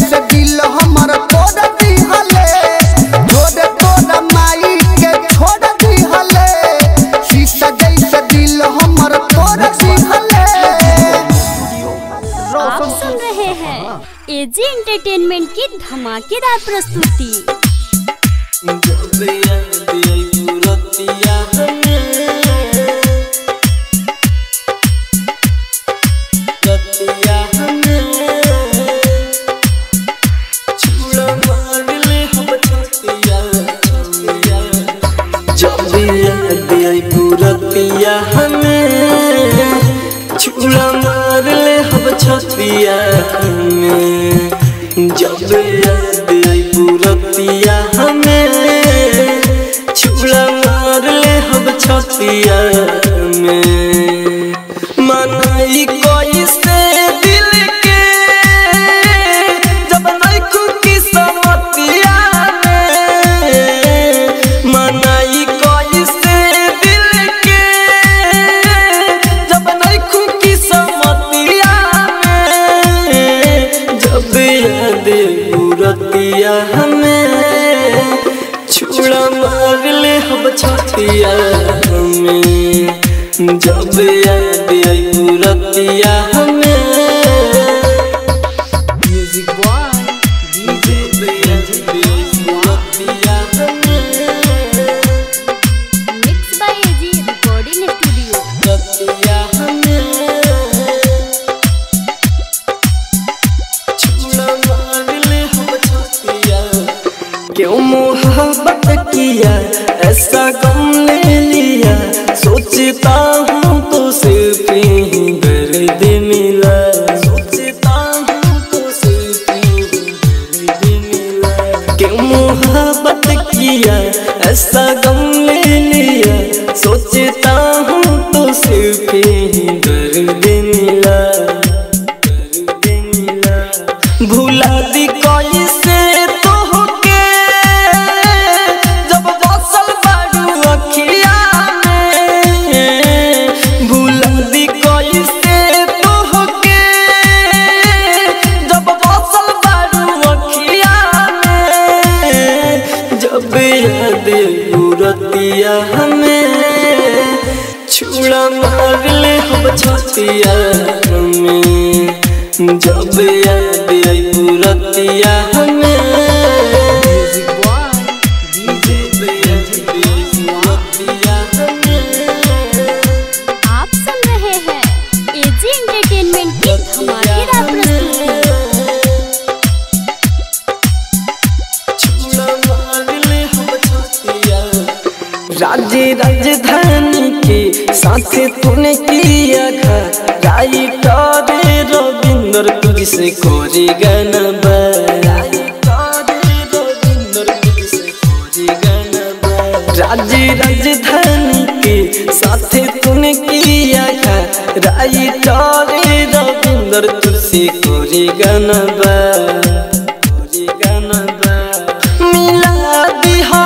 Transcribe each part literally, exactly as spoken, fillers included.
जैसे दिल हमर तोड़ दिहले तोड़ तोड़ माई के छोड़ दिहले शीशा जैसे दिल हमर तोड़ दिहले। आप सुन रहे हैं एजी एंटरटेनमेंट की धमाकेदार प्रस्तुति। रतिया हमें छुड़ा मार ले हम छतिया हमें जब याद आई रतिया हमें छुड़ा मार ले हम छतिया में मनाई कोई से दिल के जब नहीं खुकी समतिया में मनाई कोई से रतिया हमें छुड़ा मार ले हम छतिया हमें जब याद आई रतिया हमें। म्यूजिक बॉय डीजे रतिया हमें mix by AG recording studio. रतिया हमें क्यों मोहब्बत किया ऐसा गम ले लिया सोचता हूँ तो सिर्फ ही दर्द मिला सोचता हूँ तो सिर्फ ही दर्द मिला। क्यों मोहब्बत किया ऐसा गम ले लिया सोचता हूँ तो सिर्फ ही दर्द मिला दर्द मिला। भुला दी कोई से रतिया हमें छुड़ा मार ले हम छतिया हमें जब याद आई रतिया हमें। म्यूजिक बॉय डीजे रतिया हमें। आप सुन रहे हैं एजी एंटरटेनमेंट की धमाकेदार प्रस्तुति। राज्य राजधानी के साथ तूने किया घर राइटर रविंद्र तुझसे कोरी गाना राज्य राजधानी के साथ तूने किया घर राइटर रविंद्र तुझसे कोरी गाना कोरी गाना मिला दिहा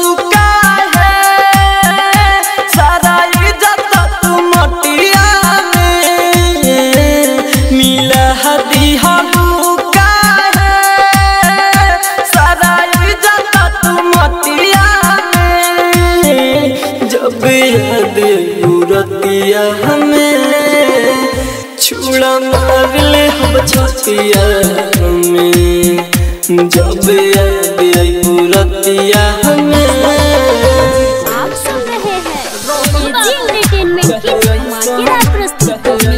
रतिया हमें छुड़ा मार ले हम छतिया हमें जब याद आई रतिया हमें। आप सुन रहे हैं एजी एंटरटेनमेंट की धमाकेदार प्रस्तुति।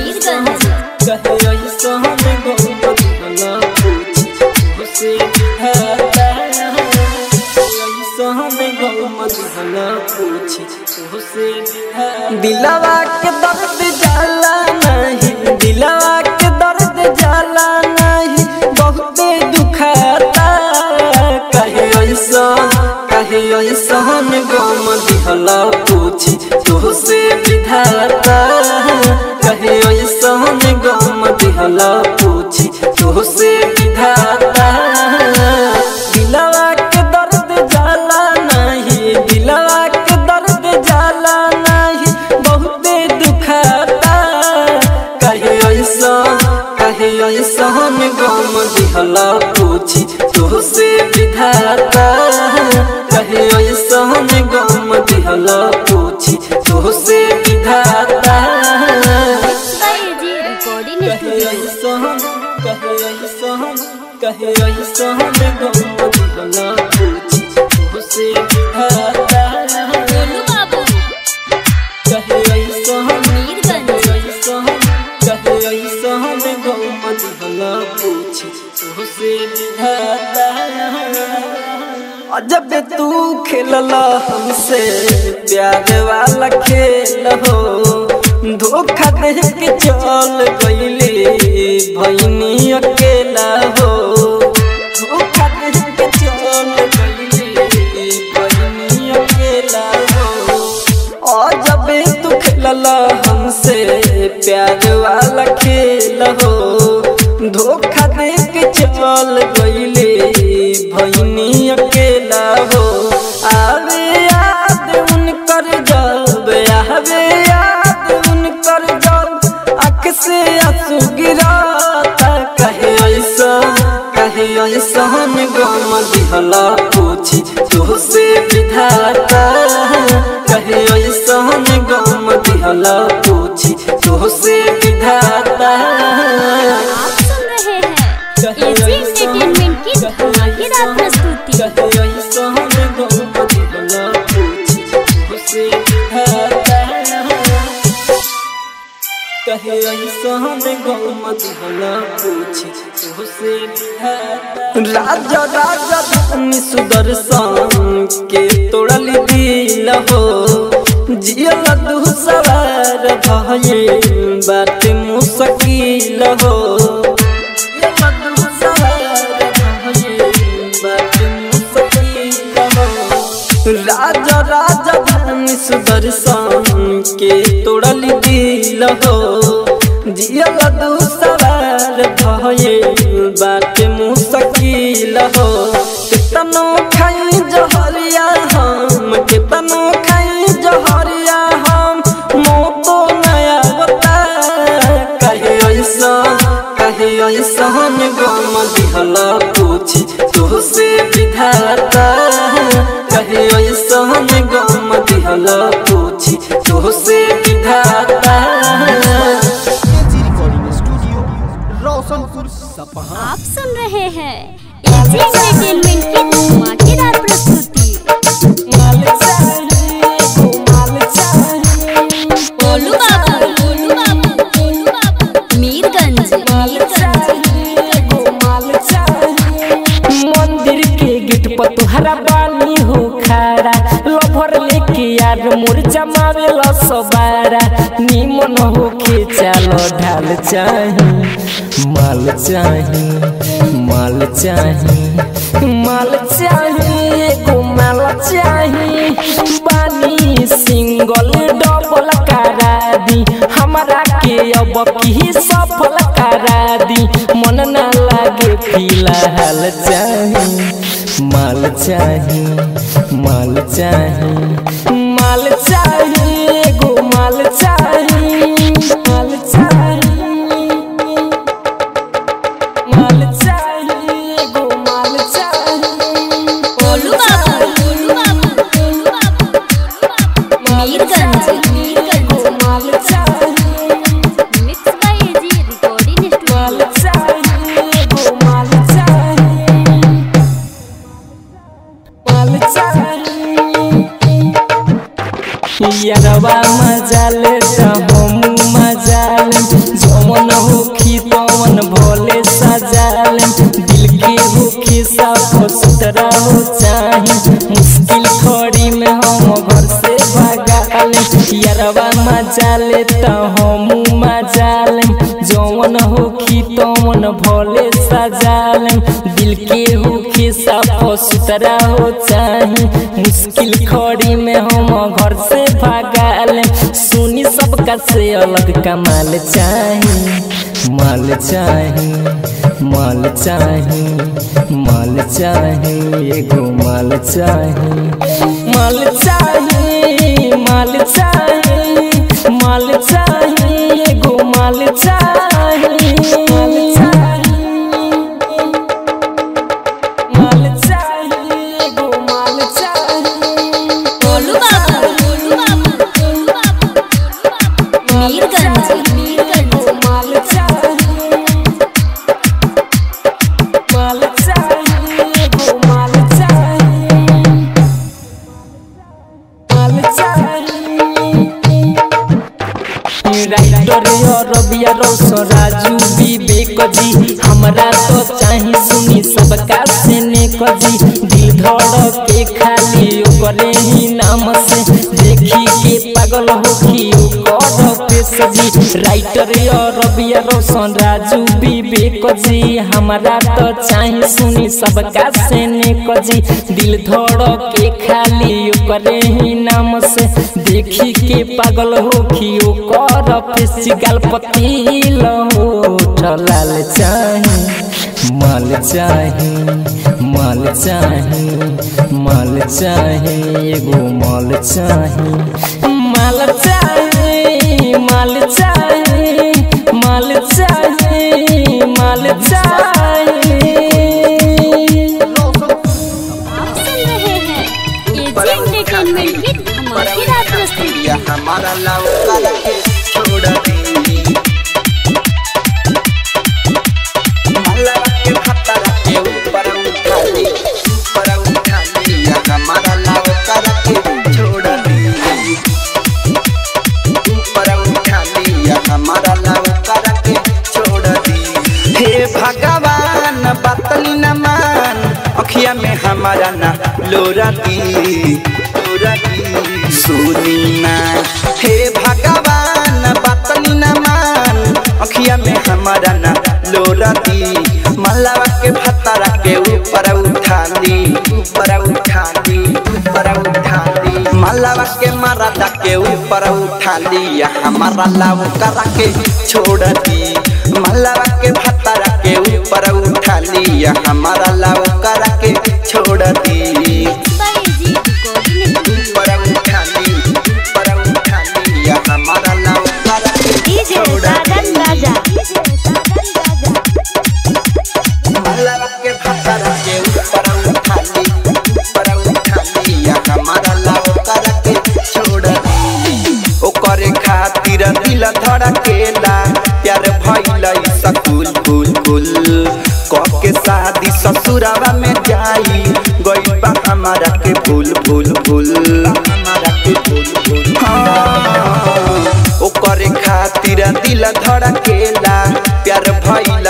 दिलवा के दर्द जाला नहीं दिलवा के दर्द जाला नहीं बहुत दुखाता कहे ऐसा कहे ऐसा गम दिहला पूछी तुझसे विधाता कहे ऐसा गम दिहला पूछी तुझसे विधाता। दिलवा के दर्द जाला नहीं दिलवा के दर्द जाला नहीं बहुत दुखाता कहे ऐसा कहे ऐसा गम दिहला पूछी तुहसे विधाता कहे ऐसन गम दिहला पूछी तुहसे विधाता एजी रिकॉर्डिंग कहे ऐसन कहे ऐसन कहे ऐसन गम दिहला पूछी तुहसे विधाता गोलू बाबू कहे ऐसन मीरगंज कहे ऐसन गम दिहला पूछी तुहसे विधाता जब तू खेलला हमसे प्यार वाला खेल हो धोखा दे के चल गईली भईनी अकेला हो धोखा दे के चल गईली भईनी अकेला हो और जब तू खेलला हमसे प्यार वाला खेल हो धोखा दे के चल गईली भईनी अकेला हो आवे याद उनकर जब आवे याद उनकर जब आँख से आंसू गिराता कहे ऐसा कहे ऐसा गम दिहला पूछी तुहसे विधाता कहे ऐसा गम दिहला पूछी तुहसे विधाता आप सुन रहे हैं एजी एंटरटेनमेंट की धमाकेदार प्रस्तुति कहे ऐसा गम दिहला पूछी तुहसे विधाता कहे ऐसा गम दिहला पूछी तुहसे विधाता राजा राजा धनी सुदर्शन के तोड़ल दिल हो जियल दू सवार भये बात मुश्किल हो जियल दू सवार भये बात मुश्किल हो राजा राजा धनी सुदर्शन के तोड़ल दिल हो जियल दू सवार भये बात मुश्किल हो कितनो खाई जहरिया हम कितनो खाई जहरिया हम मोतो नया बता कहे ऐसा कहे ऐसा गम दिहला पूछी तुहसे विधाता कहे ऐसा गम दिहला पूछी तुहसे विधाता रोशनपुर सपहा। आप सुन रहे हैं एजी एंटरटेनमेंट की धमाकेदार प्रस्तुति गोलू बाबू गोलू बाबू गोलू बाबू मीरगंज मंदिर के गेट पर तुहरा बानी हो खड़ा लभर लेके यार मोर जमावे ला सबारा निमन हो के चलो ढाल चाही माल चाही माल चाही माल चाही को माल चाही बानी सिंगल डबल करा दी हमरा के अब की सफल करा दी मन ना लागे फिलहाल चाही माल चाही माल चाही माल चाही गो माल चाही माल चाही माल चाही गो माल चाही गोलू बाबू गोलू बाबू गोलू बाबू मीरगंज मीरगंज माल चाही मिक्स बाय एजी रिकॉर्डिंग माल स्टूडियो चाही गो माल चाही माल चाही यारवा मजाल हम मजाल जवन होखी तवन भोले सजाल दिल के होखी साफ सुथरा हो चाही मुश्किल खड़ी में हम घर से भगाल यारवा मजाल हम मजाल जवन होखी तवन भोले सजाल दिल के होखी साफ सुथरा हो चाही मुश्किल खड़ी में हम घर से भगाल सुनी सबका से अलग कमाल चाही माल चाही माल चाही माल चाही एगो माल चाही माल चाही माल चाही माल चाही एगो माल चाही माल चाही माल रबिया रोशन राजू विवेक जी हमरा तो चाही सुनी सबका से नेक जी दिल धड़के खाली ओकरे ही नाम से देखी के पागल होखी ओकर पेश जी राइटर रबिया रोशन राजू विवेक जी हमरा तो चाही सुनी सबका से नेक जी दिल धड़के खाली ओकरे ही नाम से देखी के पागल होखी ओकर पेश गाल पतिल होठ लाल चाही माल चाही माल चाही माल चाही एगो माल चाही माल चाही माल चाही माल चाही माल चाही। आप सुन रहे हैं एजी एंटरटेनमेंट की धमाकेदार प्रस्तुति। हमारा लौका रखे छोड़ दी मला के भाता रखे ऊपर उठा दी ऊपर उठा दी हमारा लौका रखे छोड़ दी ऊपर उठा दी हमारा लौका रखे छोड़ दी। हे भगवान बतली न मान अखिया में हमारा ना लोरा दी लोरा दी सुनी ना। हे भगवान बतली न मान अखिया में हमारा ना लोरा दी मलावा के भतरा के ऊपर उठा दी ऊपर उठा दी ऊपर उठा दी मलावा के मरादा के ऊपर उठा दी हमारा लाव करा के छोड़ दी मलावा के भतरा के ऊपर उठा दी हमारा लाव करा के छोड़ दी ऊपर उठा दी ऊपर उठा दी हमारा लाव करा के छोड़ दी मलावा के भतरा के ऊपर उठा दी ऊपर उठा दी हमारा लाव करा के छोड़ दी। ओकरे खातिर दिल धड़केला प्यार भइल सकुल फूल फूल कह के शादी ससुरावा में जाई गई बा हमारा के फूल फूल फूल हमारा के फूल फूल ओकरे खातिर दिल धड़केला प्यार भइल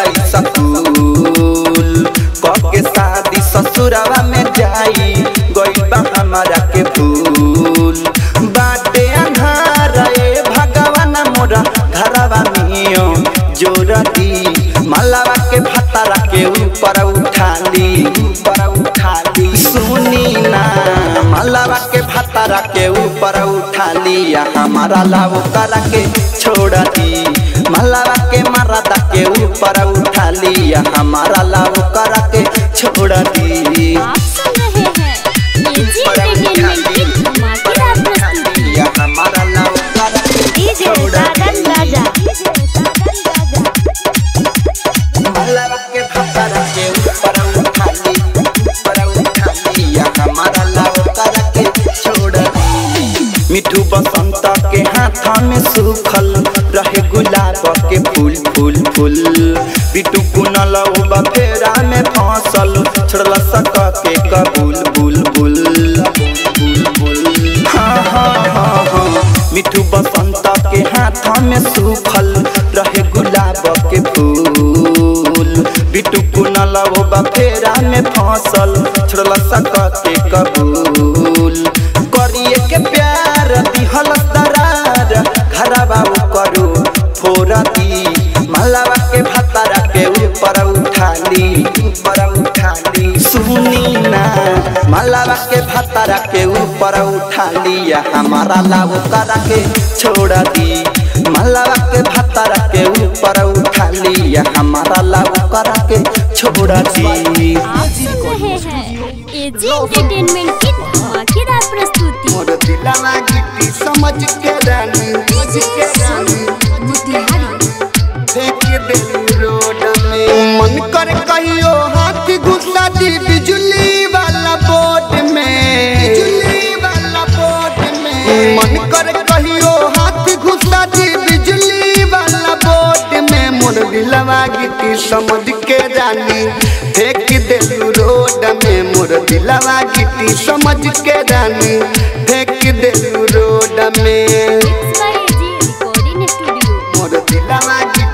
सकुल कह के शादी ससुरावा में जाई गई बा हमारा के फूल बाटे अंधार ए भगवान मोरा घरवा में जोरती मलावा के भतरा के ऊपर उठा दी ऊपर उठा दी सुनी ना मलावा के भतरा के ऊपर उठा लिया हमारा लाव करा के छोड़ दी मलावा के मरादा के ऊपर उठा लिया हमारा लाव करा के छोड़ दी। आप सुन रहे हैं एजी एंटरटेनमेंट की धमाकेदार प्रस्तुति। हमारा लाव करा के छोड़ मलावा के भतरा के ऊपर उठा दी ऊपर उठा दी हमारा लाव करा के छोड़ दी। मिठू बसंत के हाथ में सूखल रहे गुलाब के फूल फूल फूल बिटू कुनल फेरा में फसल छोड़ला सक के कबूल बुल बुल बुल बुल हाँ हाँ हाँ हाँ मिठू बसंत के हाथ में सूखल रहे गुलाब के फूल बिटू कुनल फेरा में फसल छोड़ला सक के कबूल करिए के प्यार दिहल दरार घरवा करू फोरती मलावा के भतरा के ऊपर उठा दी ऊपर उठा दी सुनी ना मलावा के भतरा के ऊपर उठा लिया हमारा लाव करा के छोड़ दी मलावा के भतरा के ऊपर उठा लिया हमारा लाव करा के छोड़ दी। आप सुन रहे हैं एजी एंटरटेनमेंट की धमाकेदार प्रस्तुति। मोर दिलवा गिट्टी समझ के रानी समझ के रानी फेंक दे रोड में मन कर कहियो हाथ घुसा दी बिजली वाला बोर्ड में बिजली वाला बोर्ड में मन कर कहियो हाथ घुसा दी बिजली वाला बोर्ड में मोर दिलवा गिट्टी समझ के रानी फेंक दे रोड में मोर दिलवा गिट्टी समझ के रानी फेंक दे रोड में रिकॉर्डिंग स्टूडियो मोर दिलवा गिट्टी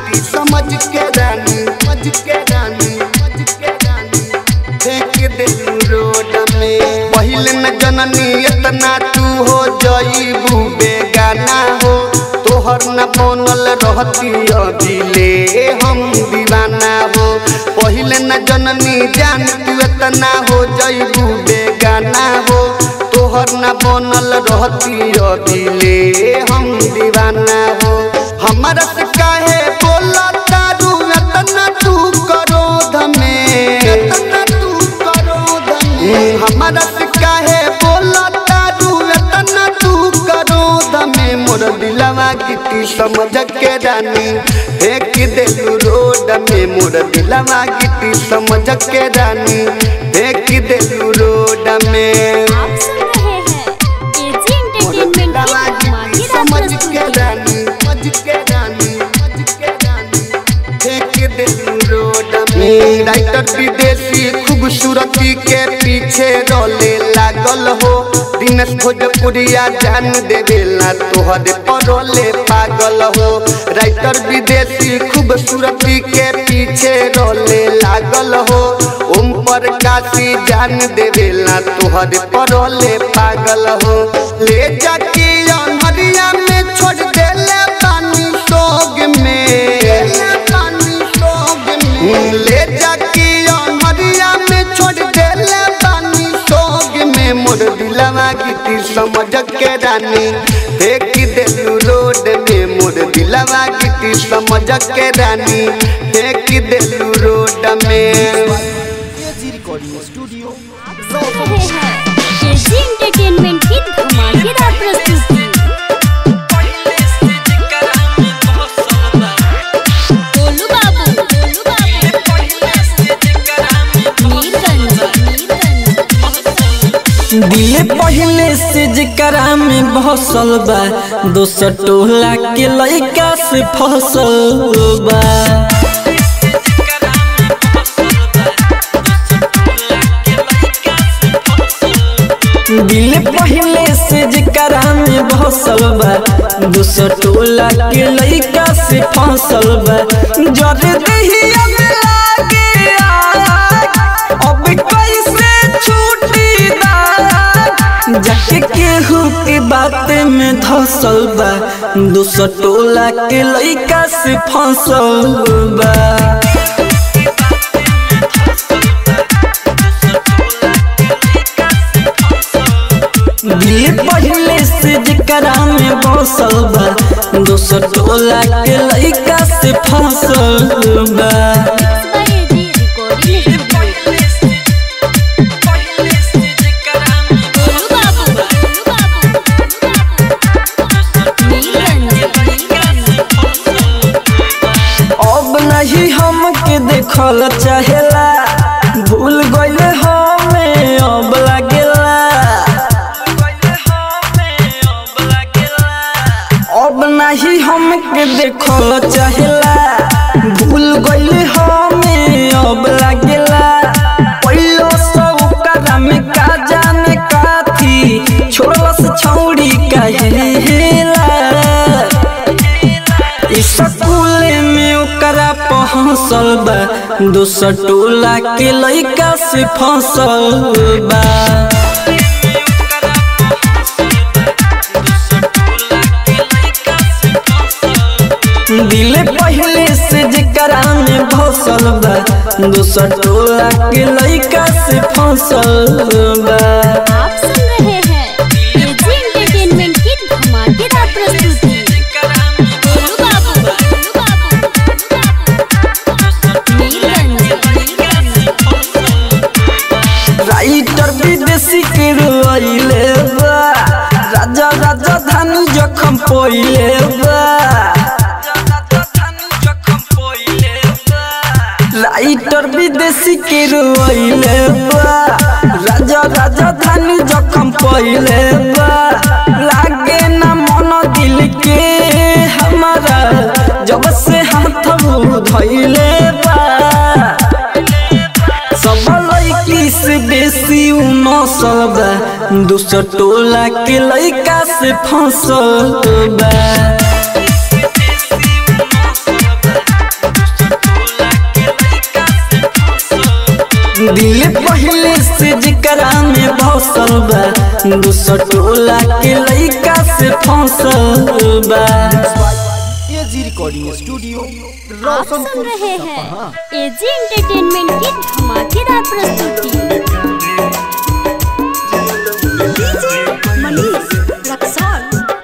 फेंक देलू रोड में। पहिले न जननी इतना तू हो जाइबू बेगाना हो, तोहर न बनल रहती अदिले हम दीवाना हो। पहिले न जननी जान तू इतना हो जाइबू बेगाना हो, तोहर न बनल रहती अदिले हम दीवाना हो। हमारा से काहे बोला तारू इतना तू क्रोध में, इतना तू क्रोध में। हमारा से काहे बोला तारू इतना तू क्रोध में। मोर दिलवा गिट्टी समझ के रानी फेंक देलू रोड में। मोर दिलवा गिट्टी समझ के रानी फेंक देलू रोड में। आप सुन रहे हैं एजी एंटरटेनमेंट की धमाकेदार समझ के प्रस्तुति। रानी समझ के रानी समझ के रानी फेंक देलू रोड में। राइटर विदेशी खूबसूरती के पीछे रोले लागल हो, दिनेश भोजपुरिया जान देवेला तोहरे परोले पागल हो। राइटर विदेशी खूबसूरती के पीछे रोले लागल हो, ओम प्रकाशी जान देवेला तोहरे परोले पागल हो। ले जाके अनहरिया में छोड़ देले पानी सोग में, पानी सोग में। ले जाके अनहरिया में छोड़ देले पानी सोग में। मोर दिलवा गिट्टी समझ के रानी फेंक देलू रोड में। मोर दिलवा गिट्टी समझ के रानी फेंक देलू रोड में। आप सुन रहे हैं एजी एंटरटेनमेंट की धमाकेदार प्रस्तुति। गोलू बाबू, गोलू बाबू, नीलकंठ, नीलकंठ। दिल पहले से जकरा में बसल बा, दोसर टोला के लइका से फसल बा। दिल पहले से जकरा में बसल बा, दोसर टोला के लइका से फसल बा। जर दहिया में लागे आग, अब कैसे छूटी दाग। जाके केहू के बात में धसल बा, दोसर टोला के लइका से फसल बा। दिल पहले से जकरा में बसल बा, दोसर टोला के लइका से फसल बा। एजी रिकॉर्डिंग गोलू बाबू, गोलू बाबू, नीलकंठ, नीलकंठ। अब नहीं हमके देखल चाहेला, भूल गइले हमें अब लागेला। अब नहीं हमके देखल चाहेला, भूल गइले हमें अब लागेला। पहिलो सब करा में का जाने काथी, छोड़लस छौड़ी कहेला। स्कूल में ओकरा पहुँचल बा, दोसर टोला के लइका से फसल बा। दिल पहले से जकरा में बसल बा, दोसर टोला के लइका से फसल बा। आप सुन रहे हैं एजी एंटरटेनमेंट की धमाकेदार प्रस्तुति। गोलू बाबू, गोलू बाबू, नीलकंठ, नीलकंठ। राइटर विदेशी के रोइले बा, राजा राजा धानी जखम पहिले बा। राइटर विदेशी के रोइले बा, राजा राजा धानी जखम पहिले बा। लागे ना मन दिल के हमारा, जब से हाथ धइले बा। सब लइकी से बेसी उ नसल बा, दोसर टोला के लइका से फसल बा। दिल पहले से जिकरा में बसल बा दूसर टोला के लइका से फंसल बा। एजी रिकॉर्डिंग स्टूडियो आप सुन रहे हैं एजी एंटरटेनमेंट की धमाकेदार प्रस्तुति। डीजे मनीष रक्सौल।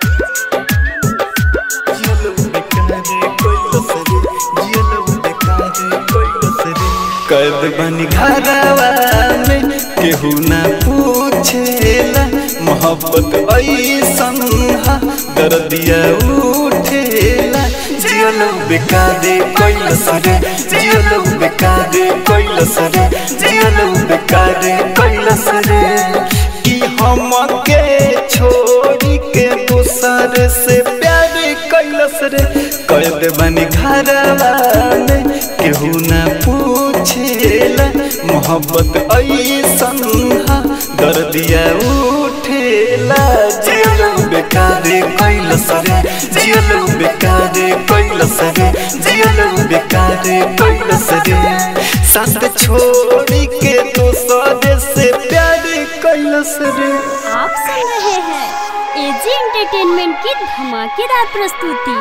कैद बनी घरवा में केहू ना पूछेला मोहब्बत ऐसन हा दर्दिया उठेला जियलो बेकारे कैलस रे जियलो बेकारे कैलस रे जियलो बेकारे कैलस रे कि हमके छोड़ी के दूसर से प्यार कैलस रे कैद बनी घरवा में केहू ना पूछेला मोहब्बत ऐसन हा दर्दिया उठेला जियलो बेकारे कैलस रे जियलो बेकारे कैलस रे जियलो बेकारे कैलस रे साथ छोड़ी के दूसरे से प्यार कैलस रे। आप सुन रहे हैं एजी एंटरटेनमेंट की धमाकेदार प्रस्तुति।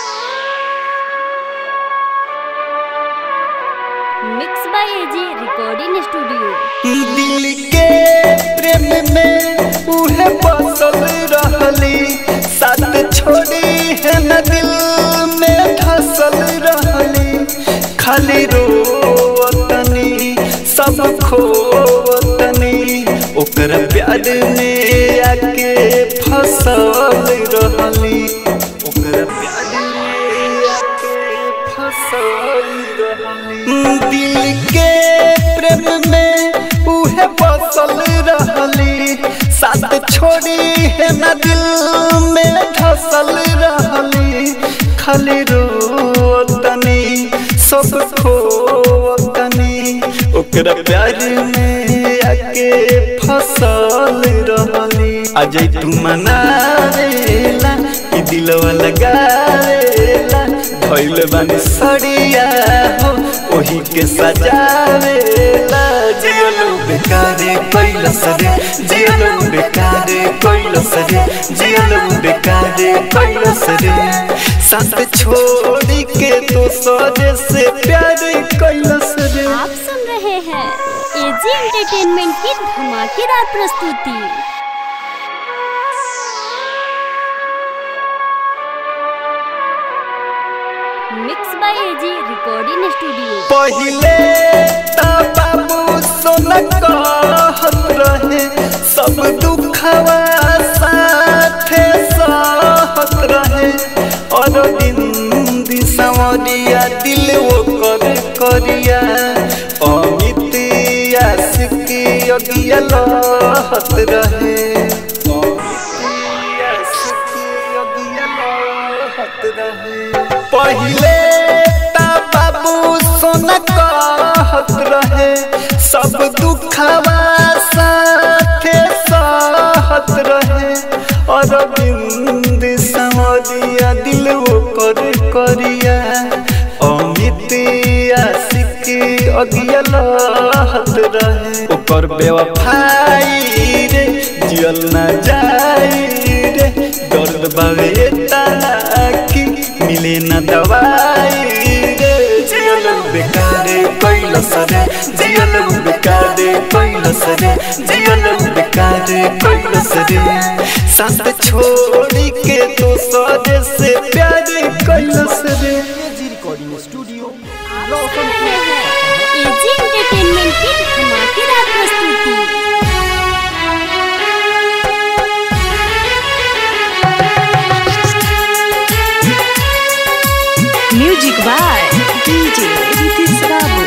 Mix by AG recording studio. दिल के प्रेम में उहे बसल रहली साथ छोड़ी है न दिल में धसल रहली खाली रोवतनी सब खोवतनी ओकर प्यार में आके फसल रहली ओकर प्यार में आके फसल रहली दिल के प्रेम में उहे बसल रहली साथ छोड़ी है न दिल में धसल रहली खाली रोतनी सब खोतनी ओकरा प्यार में आके फसल रहली आज तू मनावेला ई दिलवा लगावेला धइल बानी सड़िया हो ओही के सजावेला जियलो बेकारे कैलस रे जियलो बेकारे कैलस रे जियलो बेकारे कैलस रे साथ छोड़ी के दूसरे से प्यार कैलस रे। आप सुन रहे हैं एजी एंटरटेनमेंट की धमाकेदार प्रस्तुति। Mix by AG recording studio. पहिले ता बाबू सोना कहत रहे सब दुखवा साथे सहत रहे और दिन दिसवरिया दिल वो कर करिया अमित आशिकी अगिया लहत रहे अमित आशिकी अगिया लहत रहे पहिले ता बाबू सोना कहत रहे सब दुखवा साथे सहत रहे और बिंद समरिया दिल वो कर करिया अमित आशिकी अगिया लहत रहे ओकर बेवफाई रे जियल ना जाई रे दर्द बावे तना की मिले न दवाई रे जियलो बेकारे कैलस रे जियलो बेकारे कैलस रे जियलो बेकारे कैलस रे साथ छोड़ी के दूसरे से प्यार कैलस रे। एजी रिकॉर्डिंग स्टूडियो आप सुन रहे हैं एजी एंटरटेनमेंट की धमाकेदार प्रस्तुति। म्यूजिक बाय डीजे रितिश बाबू।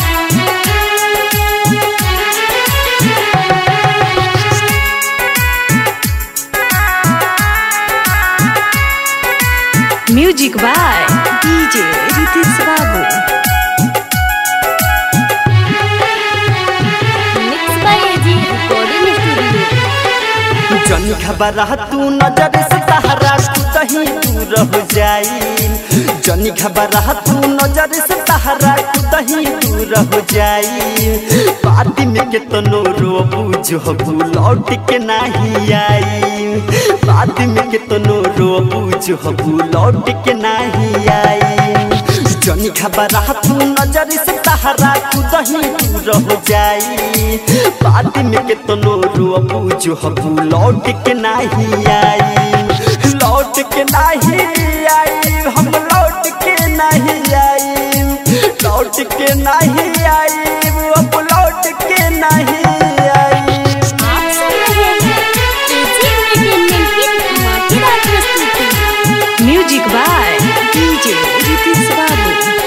म्यूजिक बाय डीजे रितिश बाबू। Mix by AG recording studio. जन घबरा तू नजर से सहारा तू कहीं दूर हो जाई जनी घबरा तू नजर से तहरा कहीं दूर हो जाई पार्टी में कितनो रोबू जो लौट के नहीं आई पार्टी में कितनो रोबू जो लौट के नहीं आई जनी घबरा तू नजर से तहरा कहीं दूर हो जाई पार्टी में कितनो रोबू जो लौट के नहीं आई लौट के नहीं आई हम लौट के नहीं आई लौट के नहीं आई अब लौट के नहीं आई। आप सुन रहे हैं एजी एंटरटेनमेंट की धमाकेदार प्रस्तुति। म्यूजिक बाय डीजे रितिश बाबू।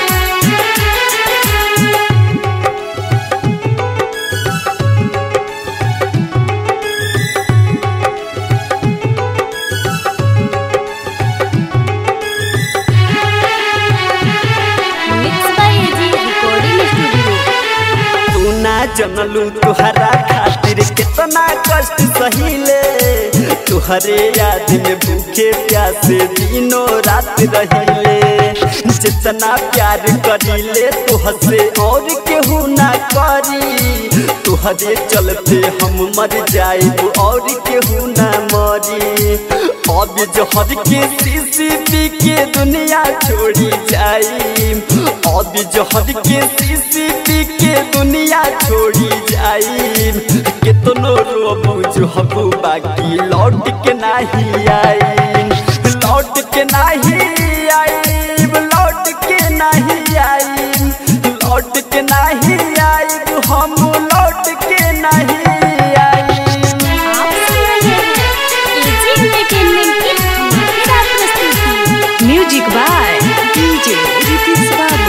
जनलू तुहरा खातिर कितना कष्ट सहीले तुहरे याद में भूखे प्यासे दिनों रात रहिले जितना प्यार करीले तुहसे और केहू ना करी तुहरे चलते हम मर जाए और केहू ना मरी अब जहर के शीशी पी के दुनिया छोड़ी जाई अब जहर के शीशी पी के दुनिया छोड़ी जाई कितनो रोबू जो हबू बाकी लौट के नहीं आई लौट के नहीं आई लौट के नहीं आई लौट के नहीं आई हम लौट के नहीं आई। आप सुन रहे हैं एजी एंटरटेनमेंट की धमाकेदार प्रस्तुति। म्यूजिक बाय डीजे रितिश बाबू।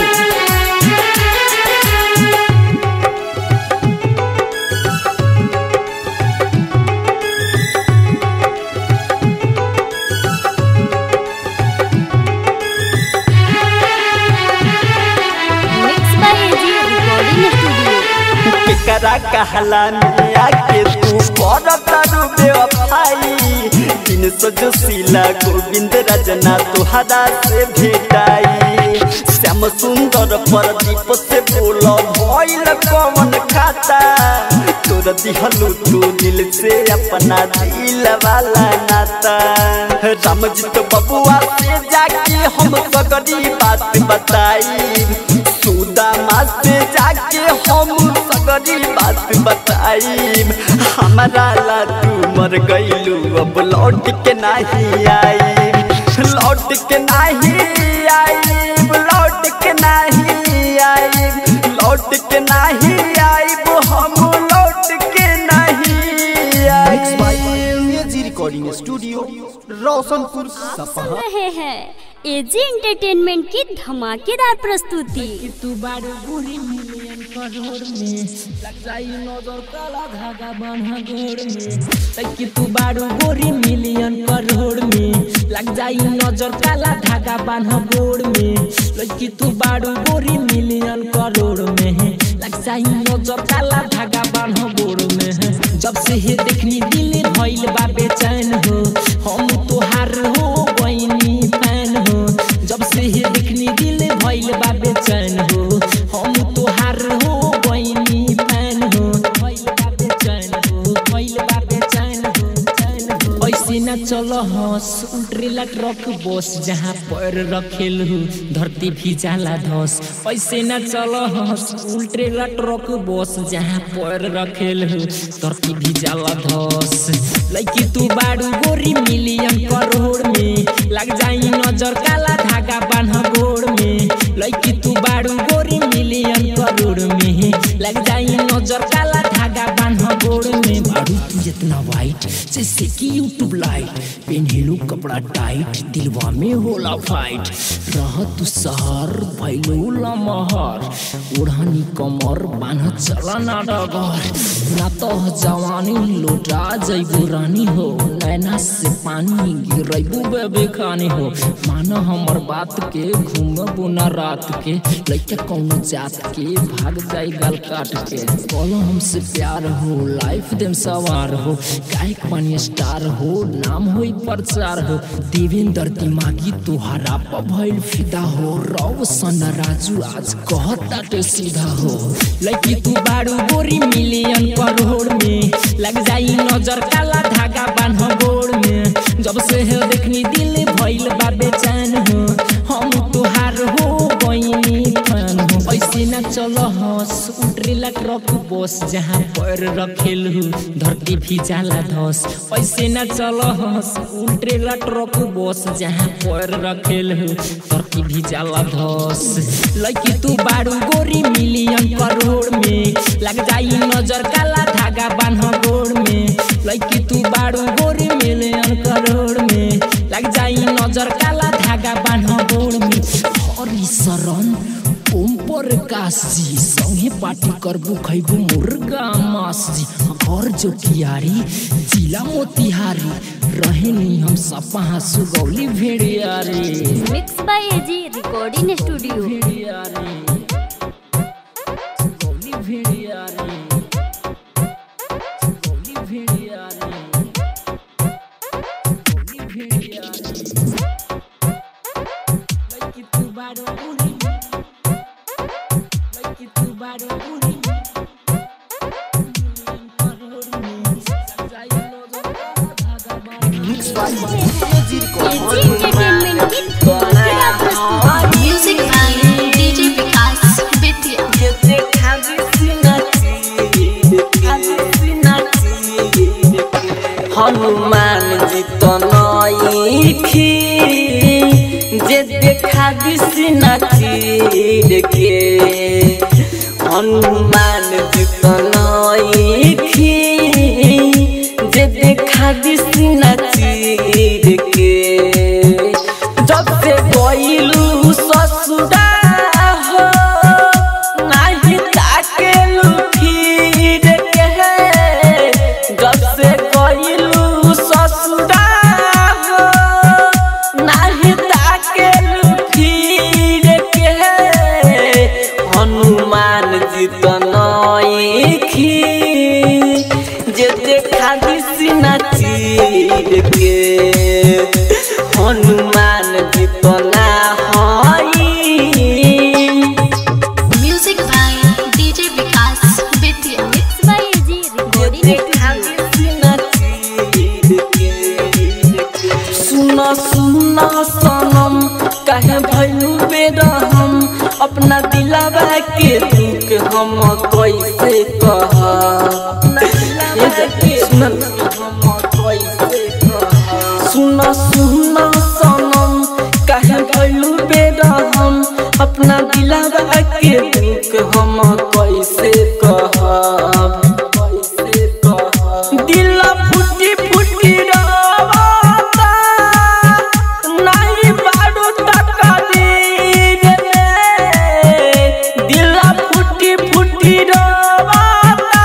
करा कहला मिया के तू करतारू बेवफाई दिन सजो सीला गोविंद रजना तुहरा से भेटाई श्याम सुंदर प्रदीप से बोलो भइल कौन खाता तोर दिहलू तू दिल से अपना दिल वाला नाता रामजीत बबुआ से जाके हम सगरी बात बताई सुदामा से जाके हम सगरी बात बताई हमारा ला तू मर गईलू अब लौट के नहीं आई लौट के नहीं आई लौट के नहीं आई लौट के नहीं आई हम लौट के नहीं आई। एजी रिकॉर्डिंग स्टूडियो रोशनपुर सुन सपहा। रहे हैं एजी एंटरटेनमेंट की धमाकेदार प्रस्तुति। तू बारू बुरी मिलियन करोड़ में लग जाई नजर काला धागा बांधा गोड़ में तक तू बारू बुरी मिलियन करोड़ में लग जाई नजर काला धागा बांधा गोड़ में लड़की तू बारू बुरी मिलियन करोड़ में लग जाई नजर काला धागा बांधा गोड़ में जब से हे देखनी दिल भइल बा बेचैन हो हम तोहार हो गइनी फैन हो जब से ही दिखनी दिल भइल बा बेचैन हो हम तोहार हो गइनी फैन हो भइल बा बेचैन हो भइल बा बेचैन हो ऐसे न चलो हंस उल्ट्रेला ट्रक बस जहाँ पैर रखेलू धरती भी जाला धस ऐसे न चलो हंस उल्ट्रेला ट्रक बस जहाँ पैर रखेलू धरती भी जाला धस लड़की तू बारू गोरी मिलियन करोड़ में लग जाई नजर काला धागा बांधा गोड़ में लड़की तू बारू गोरी मिलियन करोड़ में लग जाई नजर काला धागा बांधा गोड़ में बारू तू जितना वाइट जैसे कि यूट्यूब लाइट पेन्हेलू कपड़ा टाइट दिलवा में होला फाइट रह तू सहर भैलू लमहर ओढ़ानी कमर बांध चला ना डगर ना तो जवानी लौटा जैबू रानी हो नैना से पानी गिरबू बेबे खानी हो मानो हमर बात के घूमबू ना रात के लइका कौनो जात के भाग जाई गल काट के बोलो हमसे प्यार हो लाइफ देम सवार हो गायक पानी स्टार हो नाम हो प्रचार हो देवेंद्र दिमागी तुहारा पर भइल फिदा हो रौशन राजू आज कहता सीधा हो लड़की तू बारू गोरी मिलियन करोड़ में लग जाई नजर काला धागा बांध गोड़ में जब से है देखनी दिल भइल बा बेचैन हो हम तुहार हो गईनी फैन हो ऐसे ना चलो हंस उतरेला ट्रक बस जहाँ पैर रखेल हूँ धरती भी जाला धस ऐसे ना चलो हंस उतरेला ट्रक बस जहाँ पैर रखेल हूँ धरती भी जाला धस लड़की तू बारू गोरी मिलियन करोड़ में लग जाई नजर काला धागा बांध गोड़ में लड़की तू बारू गोरी मिलियन करोड़ में लग जाई नजर काला धागा बांध गोड़ में हरी शरण ओम प्रकाश जी संगे पार्टी करबू खैबू मुर्गा मास जी घर जो कियारी जिला मोतिहारी रहेनी हम सपा Sugauli Bhediyari mix by AG recording studio Bhediyari Sugauli Bhediyari Sugauli Bhediyari Sugauli Bhediyari लड़की तू बारो पूरी लड़की तू बारो पूरी एजी एंटरटेनमेंट की धमाकेदार प्रस्तुति music by DJ Vikas Bettiah Hanuman ji तो नईखी जे देखा दिसना चीर के हनुमान जी तो नईखी जे देखा दिसना चीर के जब से गइलू ससुरा हो नाही ताकेलू फिर के जब से गइलू ससुरा हो नाही ताकेलू फिर के हनुमान जी तो नईखी जे देखा दिसना चीर के हनुमान जी तो ना होई music by DJ Vikas Bettiah mix by AG recording सुना सुना सनम कहे भइलू बेरहम अपना दिलावा के दुख हम कैसे कह सुना सुना सनम कहे भइलू बेरहम अपना दिलावा के दुख हम कैसे कहब कैसे कहब दिल फुटी फुटी रोता नहीं बारू तकदीर में दिल फुटी फुटी रोता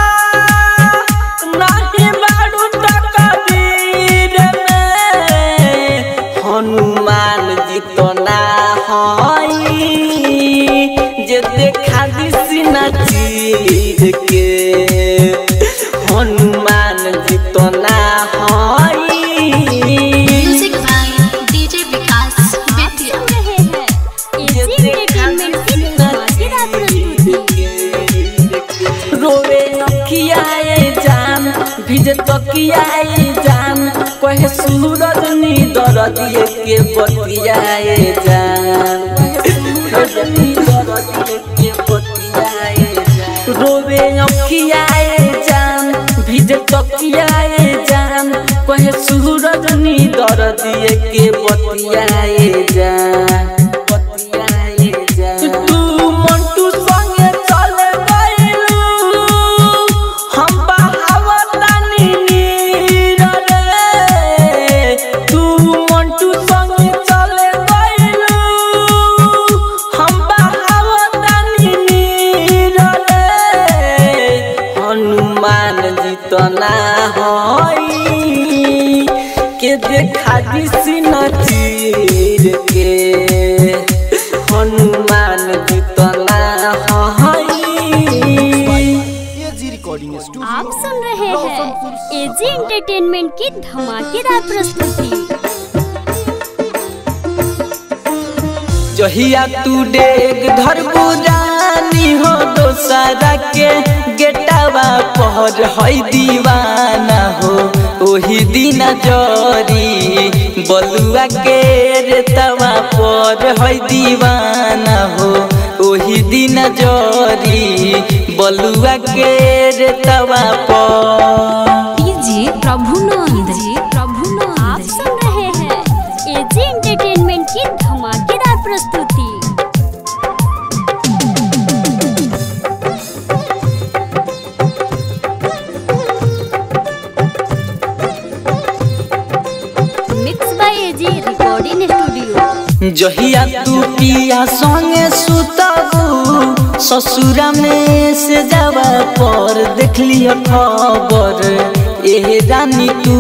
नहीं बारू तकदीर में हनुमान जी तो ना होई जे देखा दिसना चीर के हनुमान जी तो ना होई music by DJ Vikas Bettiah सुन रहे हैं एजी एंटरटेनमेंट की धमाकेदार प्रस्तुति रोवे नखियाए जान भिजे तकियाए जान कहे सूरज नी दर दिए के बतियाए जान सूरज नी दर दिए के बतियाए जान रोवे नखियाए जान भिजे तकियाए जान कहे सूरज नी दर दिए के बतियाए जान बतियाए जान तू मंटू संगे चल गइलू हम बहावतानी नीर रे तू मंटू संगे चल गइलू हम बहावतानी नीर रे हनुमान जी तो ना होई के देखा दिसना चीर के हनुमान जी तो ना होई एजी रिकॉर्डिंग रिकॉर्डिंग स्टूडियो आप सुन रहे हैं एजी एंटरटेनमेंट की धमाकेदार प्रस्तुति। जहिया तू डेग धरबू रानी हो दोसरा के गेटावा पहर है दीवाना हो ओही दिन जरी बलुआ के रेतवा पर है दीवाना हो ओही दिन जरी बलुआ के रेतवा पर। डीजे प्रभुनंद जी प्रभुनंद आप सुन रहे हैं एजी एंटरटेनमेंट की धमाकेदार प्रस्तुति। Mix by AG recording studio. जहिया तू पिया संगे सुतबू ससुरा में से जावा पर देखलियो खबर ए रानी तू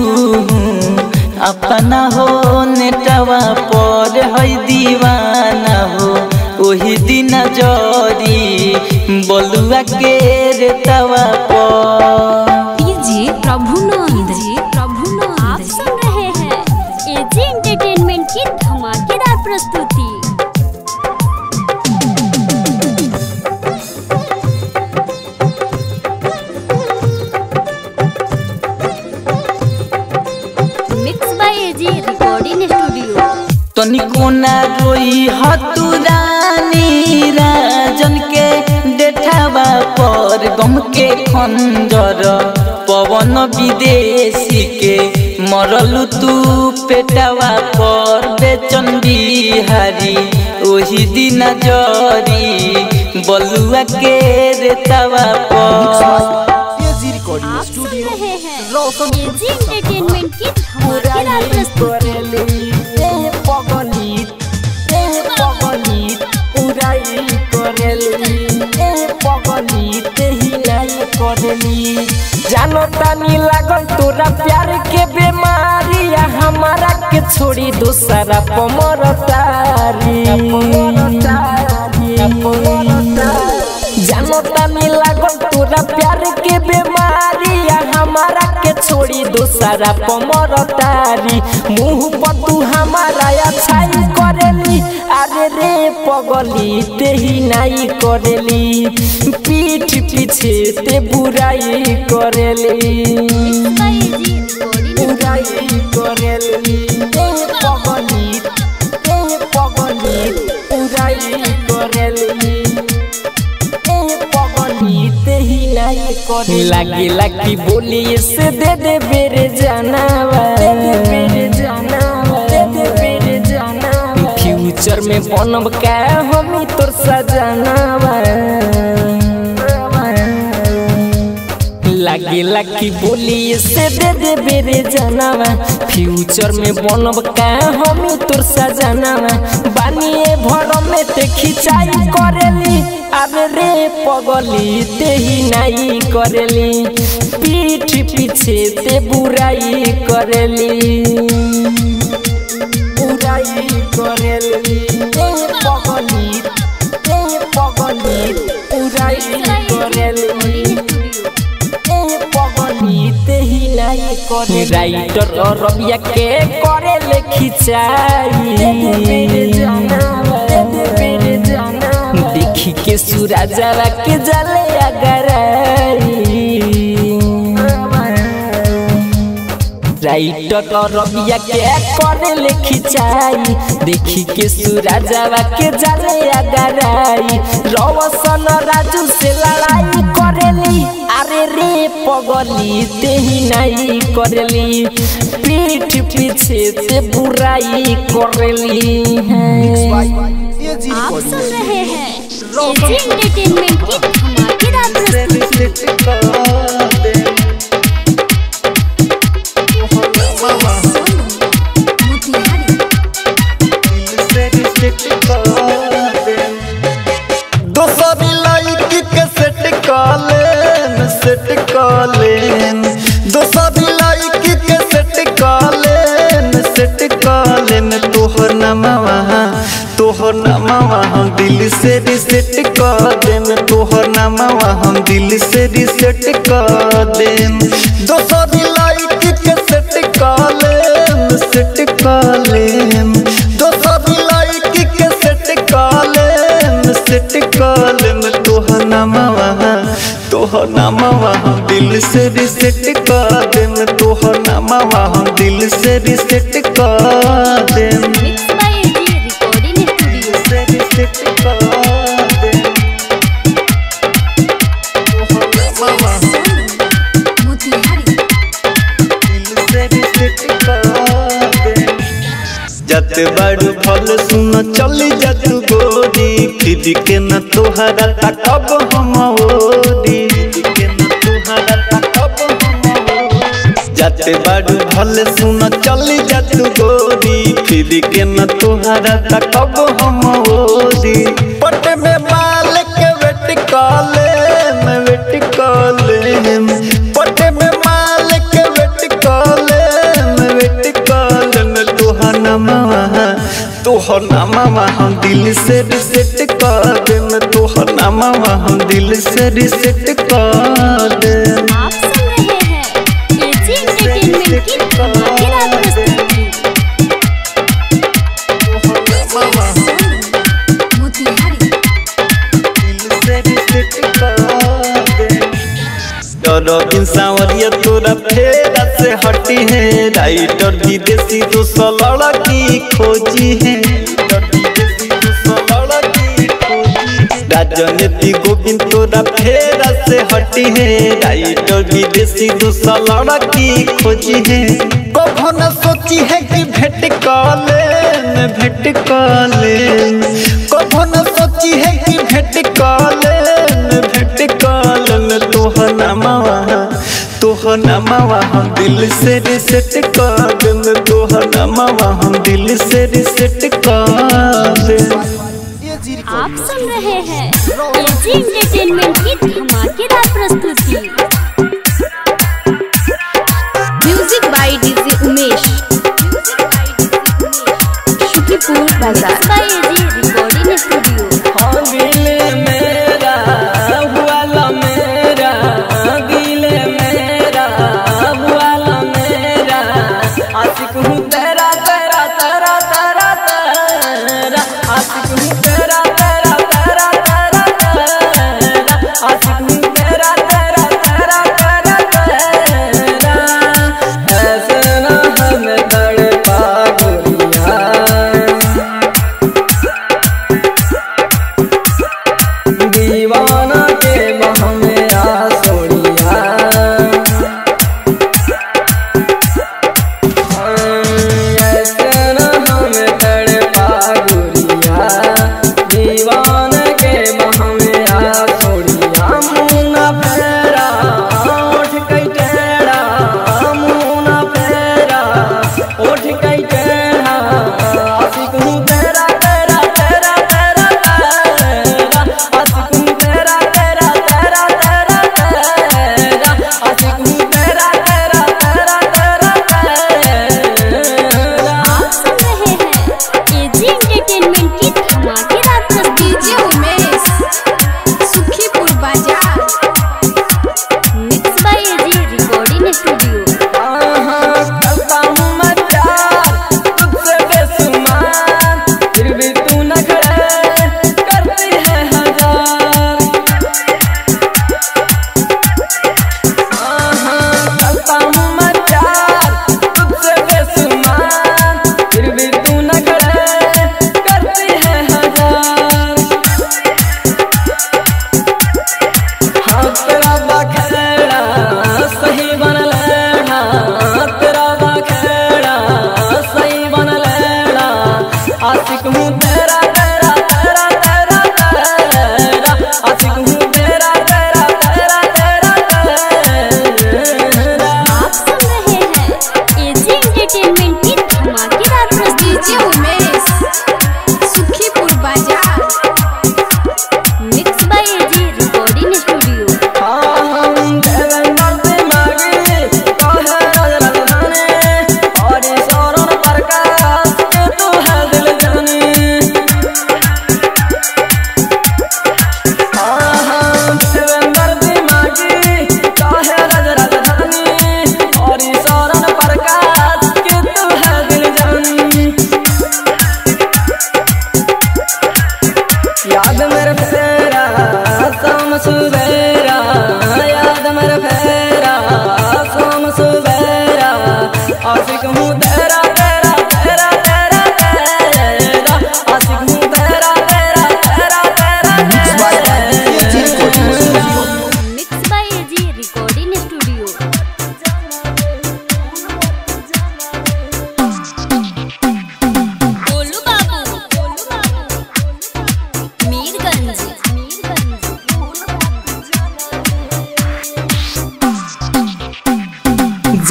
अपना हो नेटवा पर है दीवाना हो ओही दिन जरी बलुआ के रेतवा पर। डीजे प्रभुनंद जी प्रभुनंद आप सुन रहे हैं एजी एंटरटेनमेंट की धमाकेदार प्रस्तुति। Mix by AG recording studio. तनिको ना रोई हतु रानी राजन के डेठावा पर गम के खंजर पवन विदेशी के मरलू तू पेटावा पर बेचन बिहारी ओही दिन जरी बलुआ के रेतवा पर। एजी रिकॉर्डिंग आप सुन स्टूडियो रहे हैं एजी एंटरटेनमेंट की धमाकेदार प्रस्तुति। जानो तानी लागल तोरा प्यार के बीमारी हमारा के छोड़ी दूसरा पमर तारी। जानो तानी लागल तोरा प्यार के बीमारी हमारा के छोड़ी दूसरा पमर तारी। मुँह पर तू हमारा अच्छाई करेली अरे रे पगली तेही नाई करेली पीठ पीछे ते बुराई करेली बुराई करेली पगली पगली बुराई करेली लागी लागी बोली से दे दे बेरे जानावा बेरे जानावा दे बेरे जानावा फ्यूचर में बनब का हमी तोर सजनावा। लागी लागी बोली से दे दे बेरे जानावा फ्यूचर में बनब का हमी तोर सजनावा। बानिए भर में ते खिंचाई करेली अरे रे पगली तेही नाई करेली पीठ पीछे ते बुराई करेली बुराई करेली पगली पगली बुराई करेली पगली तेही नाई करे। राइटर और रबिया के करे ले खिंचाई देखी के सूरजवा के जले अगराई। राइटर और रबिया के करे ले खिंचाई देखी के सूरजवा के जले अगराई। रौशन राजू से लड़ाई करेली अरे रे पगली तेही नाई करेली पीठ पीछे से बुराई करेली। आप सुन रहे हैं एजी एंटरटेनमेंट की धमाकेदार प्रस्तुति। दोसरी लड़की के सेट कॉलेन सेट कॉलेन दोसरी लड़की के सेट कॉलेन सेट कॉलेन तोहर नमवा तोहर तोहर नामवा हम दिल से रिसेट कर देम तोहर नामवा हम दिल से रिसेट कर देम दोसर लाइक के सेट कर लेम सेट कर लेम दोसर लाइक के सेट कर लेम सेट कर लेम तोहर नामवा तोहर नामवा हम दिल से रिसेट कर देम तोहर नामवा हम दिल से रिसेट कर देम mix by AG recording studio. से रिसेट कर देम तोहर नामवा मोतिहारी दिल से रिसेट कर देम जत बड़ फल सुन चली जत गोरी फिर के न तोहरा तकब हम ओरी के न तोहरा तकब हम जत बड़ फल सुन चली जत गोरी फिर के न तोहरा तकब हम ओरी पट में माल के वेट काले में वेट काले पट में माल के वेट काले में वेट काले में तोहर नामवा तोहर नामवा हम दिल से रिसेट कर देम तोहर नामवा हम दिल से रिसेट कर देम आप सुन रहे हैं एजी एंटरटेनमेंट की धमाकेदार प्रस्तुति। मोतिहारी रबिन सांवरिया तोरा फेरा से हटी है राइटर विदेशी दोसर लड़की खोजी है राजनीति गोविंद तोरा फेरा से हटी है राइटर विदेशी दोसर लड़की खोजी है कभो न सोची है कि भेंट काले में भेंट काले कभो न सोची है कि भेंट काले में भेंट काले में तोहर नामवा तोहर नामवा हम दिल से रिसेट कर देम तोहर नामवा हम दिल से रिसेट कर देम आप सुन रहे हैं एजी एंटरटेनमेंट की धमाकेदार प्रस्तुति। Music by DJ Umesh Shukripur बाजार mix by AG recording studio. दिल मेरा हुआला मेरा दिल मेरा हुआला मेरा आशिक हूँ तेरा तेरा तेरा तेरा तेरा आशिक हूँ तेरा तेरा तेरा तेरा तेरा आशिक हूँ तेरा तेरा तेरा तेरा तेरा ऐसे ना हमें तड़पा गोरिया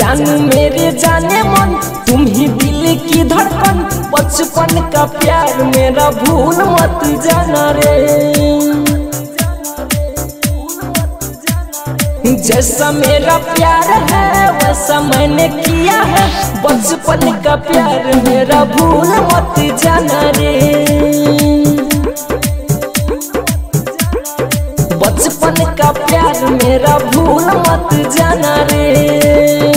जानू मेरे जाने मन तुम ही दिल की धड़कन, बचपन का प्यार मेरा भूल मत जाना रे। जैसा मेरा प्यार है वैसा मैंने किया है, बचपन का प्यार मेरा भूल मत जाना रे। बचपन का प्यार मेरा भूल मत जाना रे।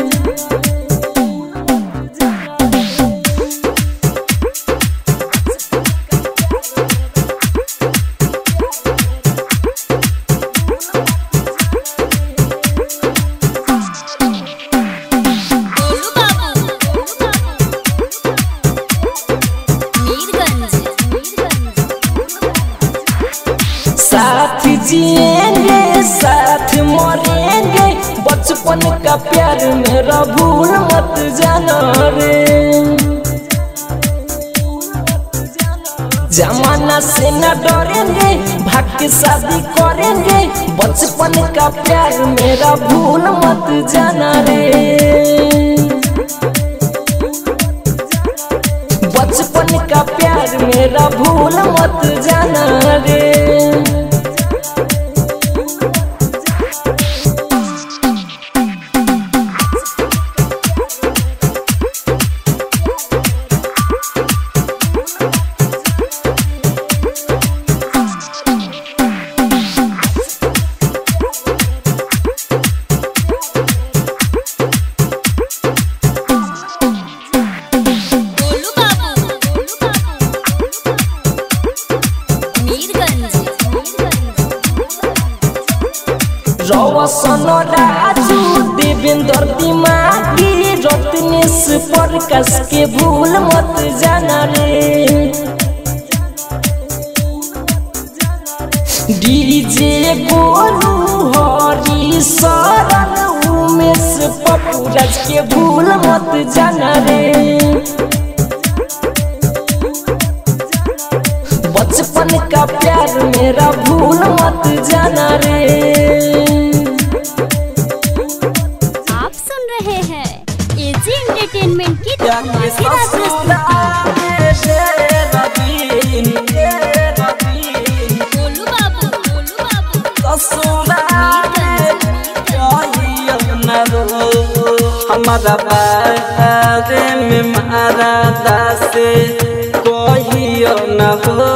साथ जिएंगे साथ मरेंगे, बचपन का प्यार मेरा भूल मत जाना रे। जमाना से न डरेंगे भाग के शादी करेंगे, बचपन का प्यार मेरा भूल मत जाना रे। बचपन का प्यार मेरा भूल मत जाना रे। रोशन राजू देवेंद्र दिमागी, रत्नेश प्रकाश के भूल मत जाना रे। डीजे गोलू हरी शरण उमेश पपुराज के भूल मत जाना रे। बचपन का प्यार मेरा भूल मत जाना रे। आप सुन रहे हैं एजी एंटरटेनमेंट की धमाकेदार प्रस्तुति। गोलू बाबू, गोलू बाबू। हमारा बारे में मारा दासे कहियो न हो,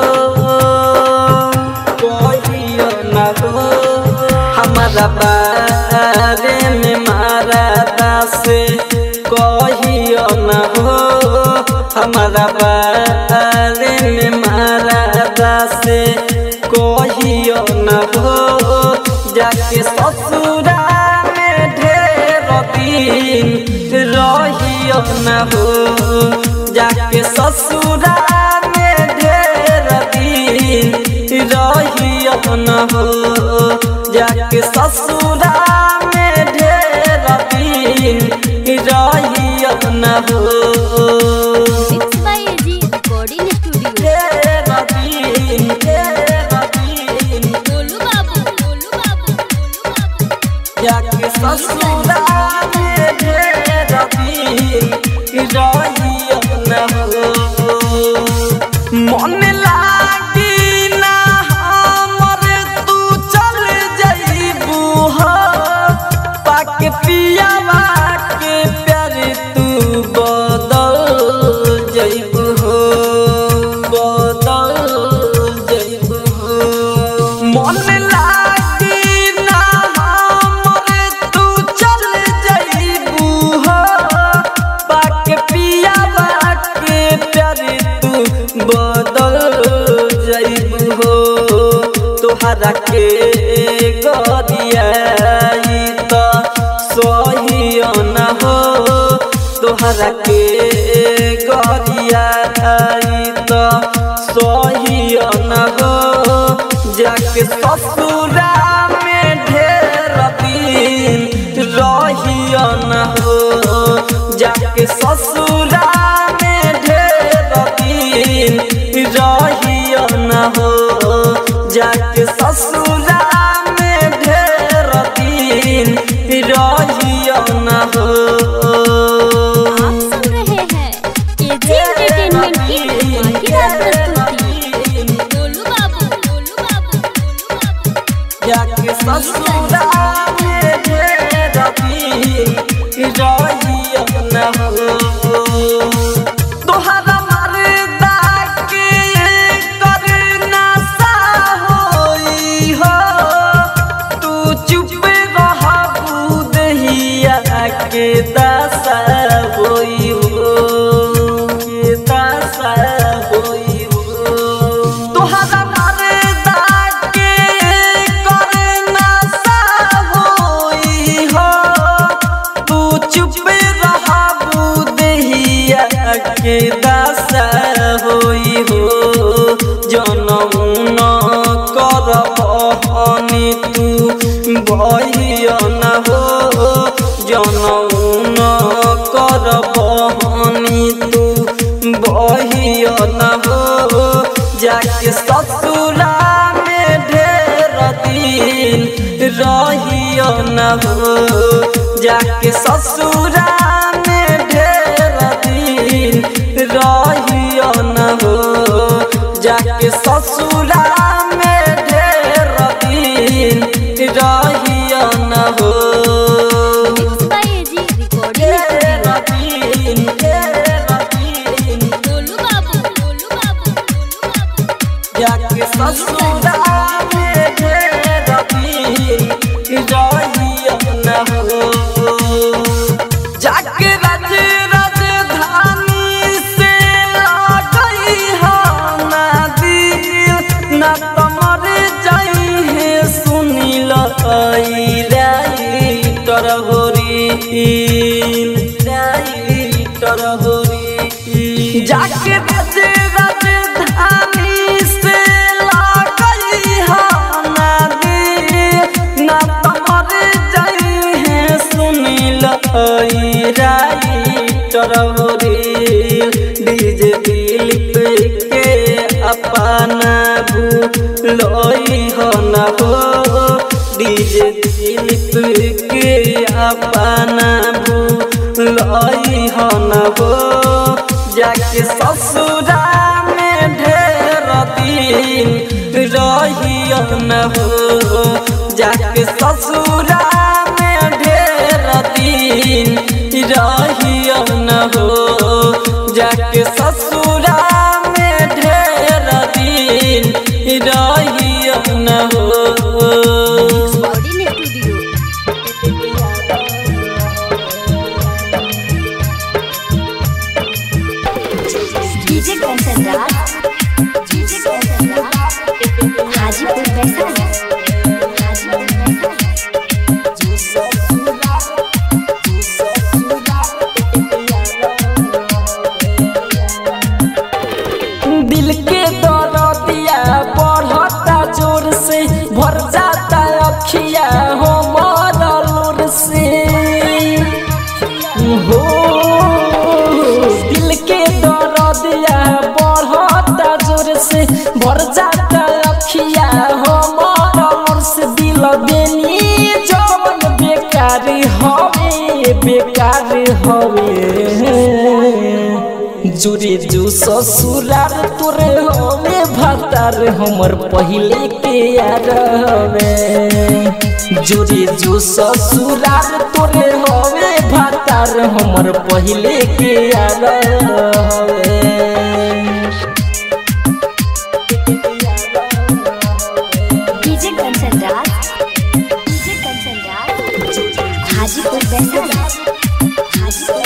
कहियो न हो। हमारा बारे में मारा दासे कहियो न हो, हमारा बारे में मारा दासे कहियो न हो। जाके ससुरा में ढेर दिन रहियो न हो, जाके ससुरा में ढेर दिन रहियो न हो, जाके ससुरा में ढेर दिन रहियो न हो। Mix by AG recording studio. ढेर दिन, ढेर दिन, गोलू बाबू, गोलू बाबू, गोलू बाबू। जाके ससुरा में ढेर दिन रहियो न हो। मन लागी ना हमर तू चल जइबू हो, पाके पियावा के प्यार तू बदल जइबू हो, बदल जइबू हो। मन लागी ना हमर तू चल जइबू हो, पाके पियावा के प्यार तू बदल जइबू हो। तोहरा के गरियाई त सहियो न हो, तोहरा के गरियाई त सहियो न हो। जाके ससुरा में ढेर दिन रहियो न हो, जाके ससुरा में ढेर दिन रहियो न हो, जाके ससुरा में ढेर दिन रहियो न हो। देहिया के दासा होई हो के दासा होई हो तोहरा मरदा के करे ना सा होई हो तू चुप रहबू देहिया के दासा होई हो जनऊ न करबहनी तू बहिया न हो जनऊ न करबहनी तू बहिया न हो जाके ससुरा में ढेर दिन रहिया न हो जाके ससुरा में ढेर दिन रहिया न हो जाके ससुरा में ढेर दिन रहिया न हो mix by AG recording Golu बाबू गोलू बाबू गोलू बाबू जाके ससुरा में ढेर दिन रहिया न हो जाके राज राजधानी से लागई हो ना दिल ना तमर जाई है सुनील आई राइटर होरी राइटर होरी जाके राज राजधानी से लागई हो ना दिल ना तमर जाई है सुनील आई राइटर होरी डीजे दिलीप के अपना भूलोई हो न हो डीजे दिलीप के अपना भूलोई हो न हो जाके ससुरा में ढेर दिन रहिया न हो जाके ससुरा में ढेर दिन रहिया न हो जाके ससुरा में ढेर दिन रहिया न हो बॉडी studio DJ Kanchan Raj DJ Kanchan Raj Hajipur Vaishali Hajipur दिल के दर्दिया बढ़ता जोर से भर जाता अखिया हो मरलूर से हो दिल के दर्दिया बढ़ता जोर से भर जाता अखिया हो मरलूर से दिल बेनी जवन बेकार हवे बेकार हवे जुरे जो ससुरार तोरे होवे भातार हमर पहिले के यार हवे जुरे जो ससुरार तोरे होवे भातार हमर पहिले के यार हवे डीजे कंचन राज डीजे कंचन राज हाजीपुर वैशाली हाजीपुर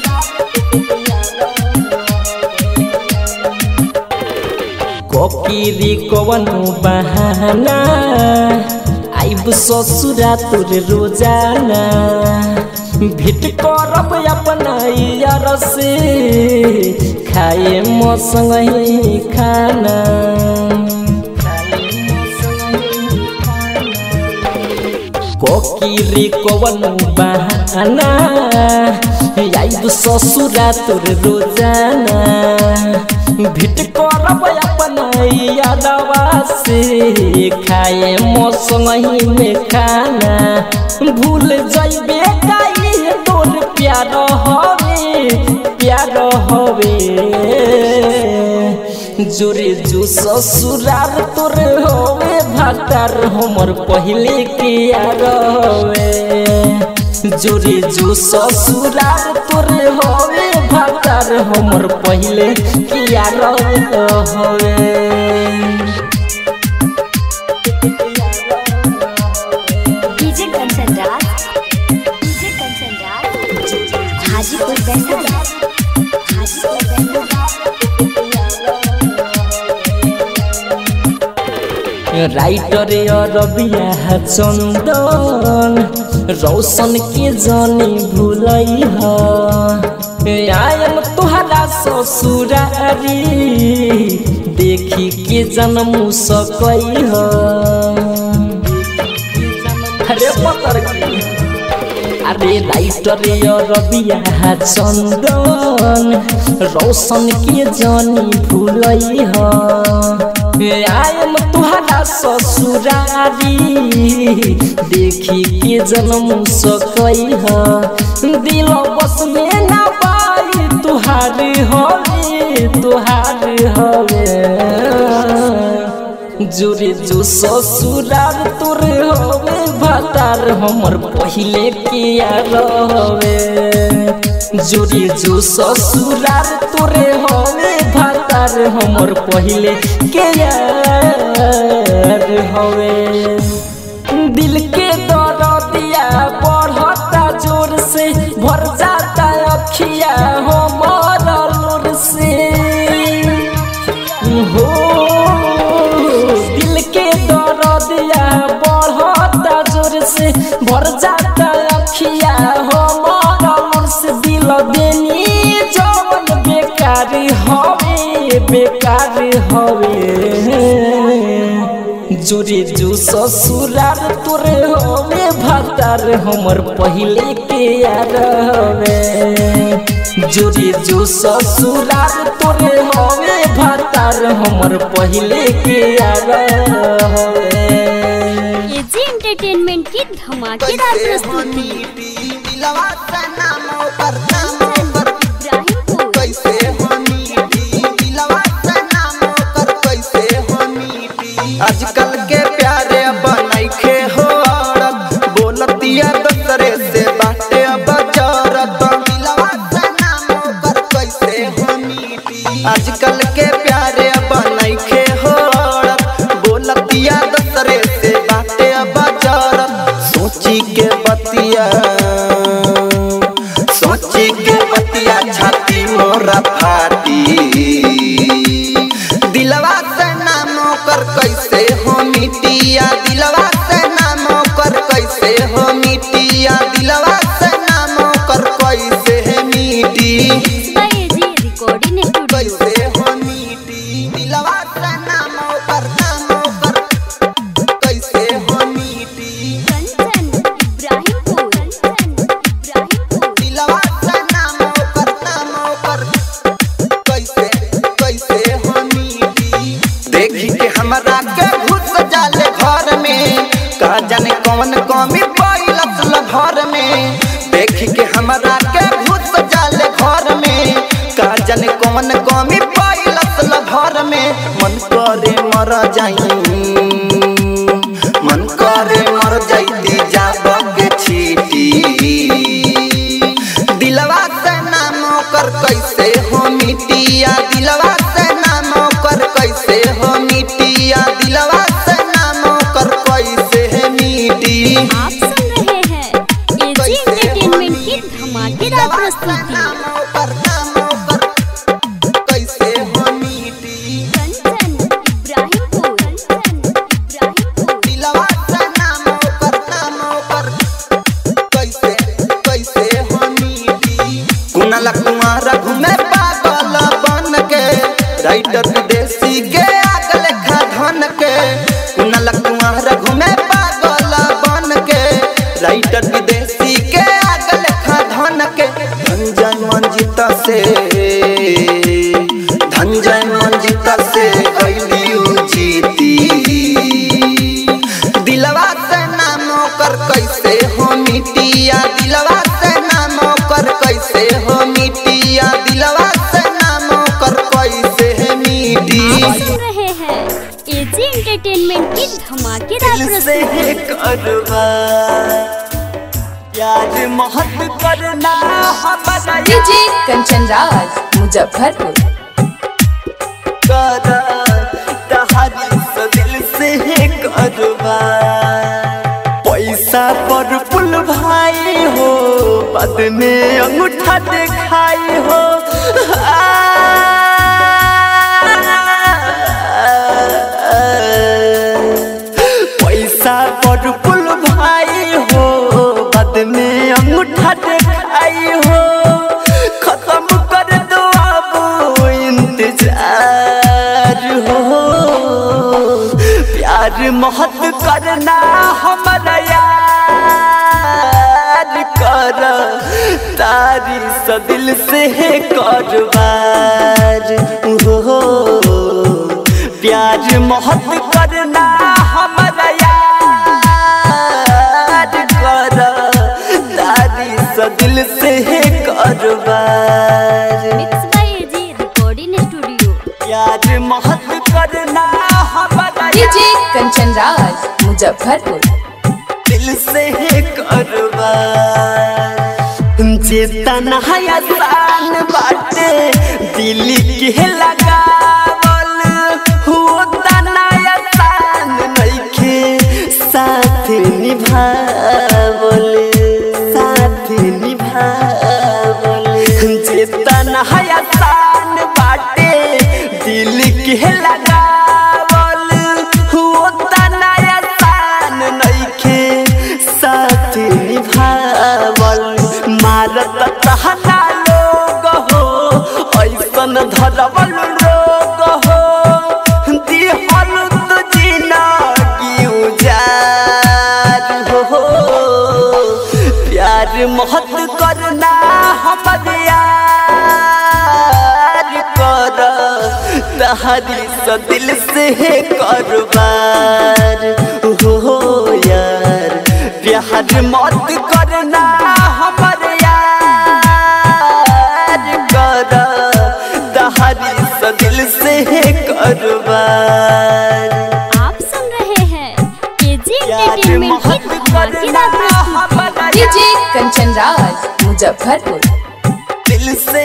कोकिरी कवनो बहाना आइब ससुरा तोर रोजाना भेट करब अपना यार से खाए मौसम ही खाना कोकिरी कवनो बहाना आइब ससुरा तोर रोजाना भेट करब अपना यादवा से खाए मौसम ही में खाना भूल जाइबे काई तोर प्यार हवे प्यार हवे जोरे जो ससुरार तोर होवे भातार हमर पहिले के यार हवे जोरे जो ससुरार तोर होवे भातार हमर पहिले के यार हवे DJ Kanchan Raj DJ Hajipur Vaishali Hajipur writer रबिया चंदन रोशन के जानी भूलई आयम तुहरा ससुरारी देखी के जन्म सकई अरे पतर अरे राइटर रबिया चंदन रोशन के जानी भूलई आयम तुहरा ससुरारी देखी के जन्म सकई दिल बस में ना पाई तुहारी हवे तुहारी हवे जोरे जो ससुरार तोरे हवे भतार हमर पहिले के यार हवे जोरे जो ससुरार तोरे हवे भतार हमर पहिले के यार हवे दिल के दर्दिया बढ़ता जोर से भर जाता अखिया हमर लोर से हो दिल के दर्दिया बढ़ता जोर से भर जाता अखिया हमर लोर से दिल देनी जवन बेकार हवे बेकार हवे जोरे जो ससुरार तोरे हवे भतार हमर पहिले के यार हवे जोरे जो ससुरार तोरे हवे भतार हमर पहिले के यार हवे। एजी एंटरटेनमेंट की धमाकेदार प्रस्तुति आजकल के प्यारे बनैखे हो बोलतिया दूसरे से बाटे बजरत आजकल के प्यारे बनैखे हो बोलतिया दूसरे से बाटे बजरत सोची के बतिया सोची के बतिया छाती मोरा फाटी दिलवा से नाम कर कैसे हो मिटिया दिलवा से नाम कर कैसे हो मिटिया दिलवा से नाम कर कैसे है मिटी एजी रिकॉर्डिंग स्टूडियो कैसे हो मिटी दिलवा से नाम कर नाम कर कैसे हो मिटी कंचन इब्राहिमपुर कंचन इब्राहिमपुर दिलवा से नाम कर नाम कर कैसे कैसे हो मिटी देखी के हमरा के घुस जाले घर में का जाने कौन कमी पैलस घर में देखी के हमरा के घुस जाले घर में का जाने कौन कमी पैलस घर में मन करे मर जाई मन करे मर जाईती जाब के छीटी दिलवा से नाम कर कैसे हो मिटिया दिलवा से नाम कर कैसे हो मिटिया दिलवा से नाम कर कैसे है मिटी आप सुन रहे हैं एजी एंटरटेनमेंट की धमाकेदार प्रस्तुति नाम कर नाम कर कैसे हो मिटी कंचन इब्राहिमपुर कंचन इब्राहिमपुर दिलवा से नाम कर नाम कर कैसे कैसे हो मिटी कुनाला कुमार घूमे पागल बन के राइटर विदेशी के आग लेखा धन के कुनाला कुमार घूमे पागल बन के राइटर विदेशी के आग लेखा धन के धनजय मंजिता से धनजय मंजिता से गईली जीती दिलवा से नाम कर कैसे हो मिटिया दिलवा से नाम कर कैसे हो मिटिया दिलवा से नाम कर कैसे है मिटी आप सुन रहे हैं एजी एंटरटेनमेंट की धमाकेदार प्रस्तुति करवा प्यार मोहब्बत करना हमारा डीजे कंचन राज मुजफ्फरपुर करा तहारी से दिल से करवा पैसा पर पुल भाई हो बाद में अंगूठा दिखाई हो पैसा पर कुल भाई हो बाद में अंगूठा दिखाई हो खत्म कर दो अब इंतजार हो प्यार मोहत करना हमारा यार कर तारी स दिल से करवार हो प्यार मोहत करना हमारा यार कर तारी स दिल से करवार mix by AG recording studio. प्यार मोहत करना हमारा डीजे कंचन राज मुजफ्फरपुर। दिल से करवार चेतन आसान बाटे दिल के लगावल होता ना आसान नइखे साथ निभावल साथ निभावल चेतन आसान बाटे दिल के लगावल होता ना आसान नइखे साथ निभावल मारत तहना लोग हो ऐसन धरवल रोग हो दिहल तो जिंदगी उजार हो प्यार मोहत करना हमर यार कर तहरी स दिल से करवार हो यार प्यार मत करना हमर यार कर तहरी स दिल से करवार आप सुन रहे हैं एजी एंटरटेनमेंट की धमाकेदार प्रस्तुति। डीजे कंचन राज मुजफ्फरपुर। दिल से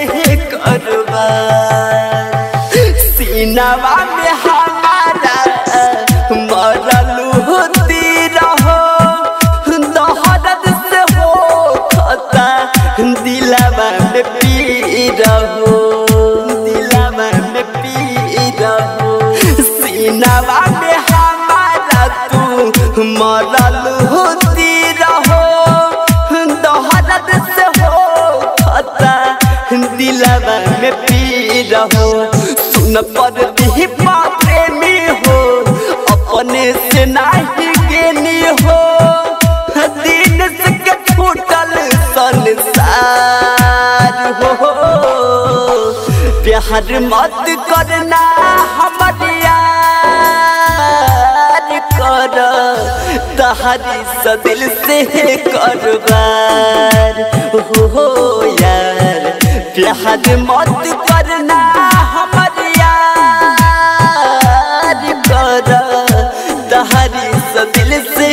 करवार सीनावा में हमारा मरलू होती रहो दहरद से हो खता दिलावा में पी रहो दिलावा में पी रहो सीनावा में हमारा तू मरलू होती रहो दहरद से हो खता दिलावा में पी रहो सुन पर भी प्रेमी हो अपने से नहीं गेनी हो दिन से के छूटल संसार हो प्यार मत करना हमर यार कर तहरी स दिल से करवार हो यार प्यार मत करना हमर यार कर तहरी स दिल से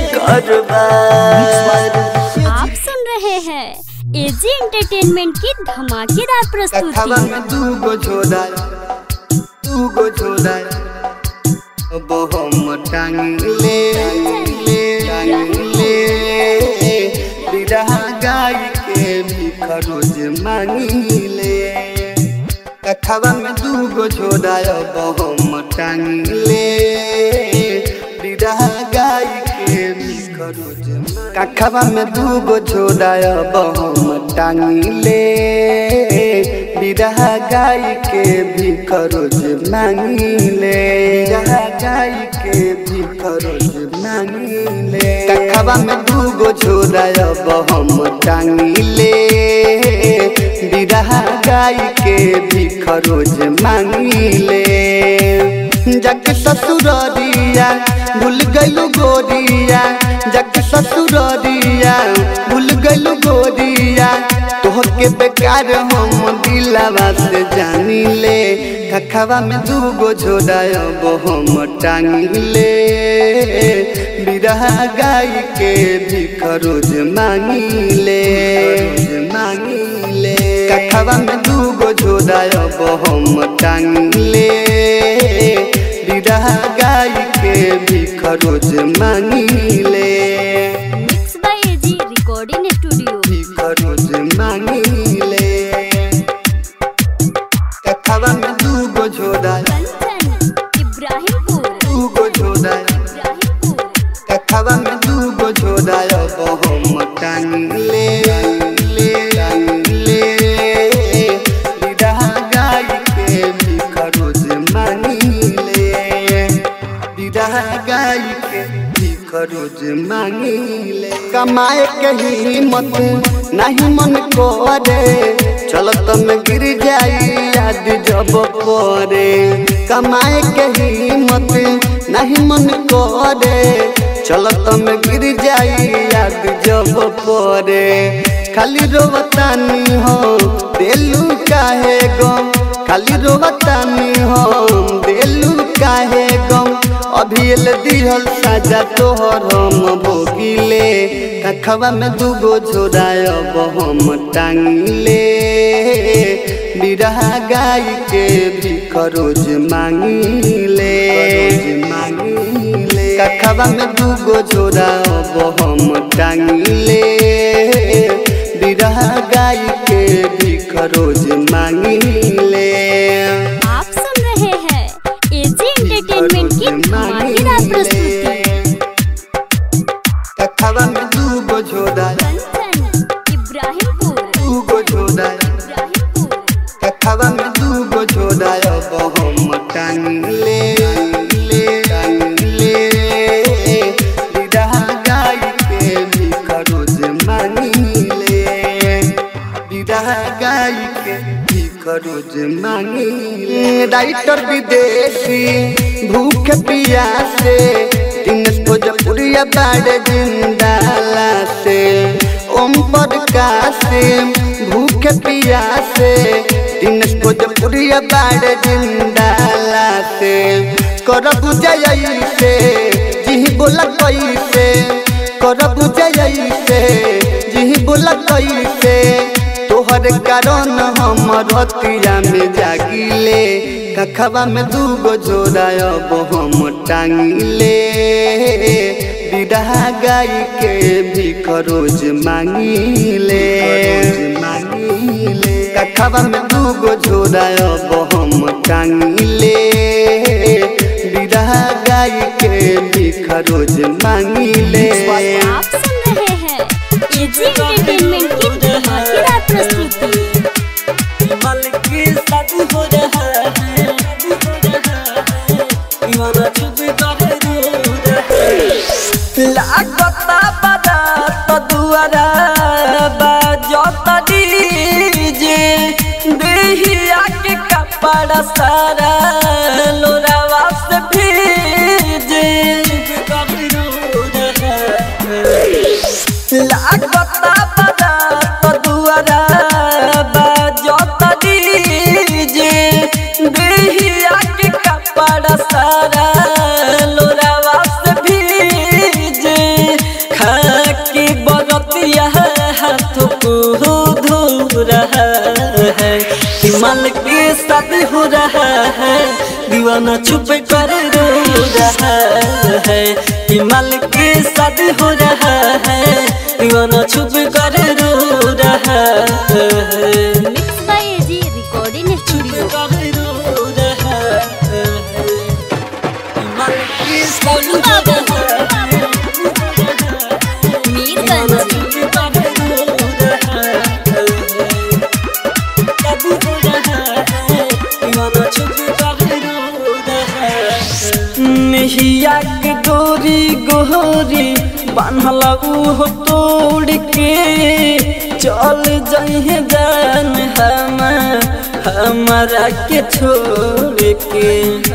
करवार आप सुन रहे हैं एजी एंटरटेनमेंट की धमाकेदार प्रस्तुति। में दू गो झोला दू गो झोला अब हम टांगले टांगले बिरहा गाय के भी खरोज मांगले कखवा में दू गो झोला अब हम टांगले बिरहा गाय के भी खरोज कखवा में दू गो झोला अब हम टांगले बिरहा गाय के भी खरोज मांगले बिरहा गाय के भी खरोज मांगले कखवा में दू गो झोला अब हम टांगले बिरहा गाय के भी खरोज मांगले जग ससुरिया भूल गइलू गोरिया जग ससुरिया भूल गइलू गोरिया तोहके बेकार हम दिलवा से जानी ले कखवा में दू गो झोला अब हम टांगले बिरहा गाय के भी खरोज मांगले मांगले कखवा में दू गो झोला अब हम टांगले बिरहा गाय के भी खरोज मांगले mix by AG recording studio. भी खरोज कमाए के हिम्मत नहीं मन करे चलत में गिर जाई याद जब परे कमाए के हिम्मत नहीं मन करे चलत में गिर जाई याद जब परे खाली रोवतानी हो दिलू काहे गम खाली रोवतानी हो दिलू काहे गम अभी एल दिहल साजा तोहर हम भोगिले कखवा में दूगो झोरायब हम टांगिले बिरहा गाय के भीख रोज मांगिले मांगिले कखवा में दूगो झोरायब हम टांगिले बिरहा गाय के भीख रोज मांगिले। आप सुन रहे हैं एजी एंटरटेनमेंट की धमाकेदार प्रस्तुति। कखवा में दूगो झोरायब इब्राहिमपुर दूगो झोरायब कखवा में दूगो झोरायब हम टांगिले टांगिले बिरहा गाय के भीख रोज मांगिले बिरहा गाय के भीख रोज मांगिले। राइटर विदेशी भूख पियासे दिनेश भोजपुरिया बाड़े जिंदाला से ओम प्रकाश भूख पियासे दिनेश भोजपुरिया बाड़े जिंदाला से करब जय से जी बोला कैसे करब जय से जी बोला कैसे तोहर कारण हम रतिया में जागिले कखवा में दूगो झोरायब हम टांगिले बिरहा गाय के भीख रोज मांगिले मांगिले कखवा में दूगो झोरायब हम टांगिले बिरहा गाय के भीख रोज मांगिले। आप सुन रहे हैं एजी एंटरटेनमेंट की धमाकेदार प्रस्तुति। लागता बारात दुआरा बाजत डीजे देहिया के कपड़ा सारा लोरावा से भीजे लागता बारात दुआरा बाजत डीजे देहिया के कपड़ा सारा लोरावा से भीजे खाकी बरतिया हाथ को धो रहा है हिमाल के साथ हो रहा है दीवाना चुप कर रो रहा है हिमाल के साथ हो रहा है दीवाना चुप कर रो रहा है। Mix by AG recording studio. Golu बाबू मीरगंज नहिया के डोरी गोरी बान्हल हो तोड़ के चल जइहे जान हम हमारा के छोड़ के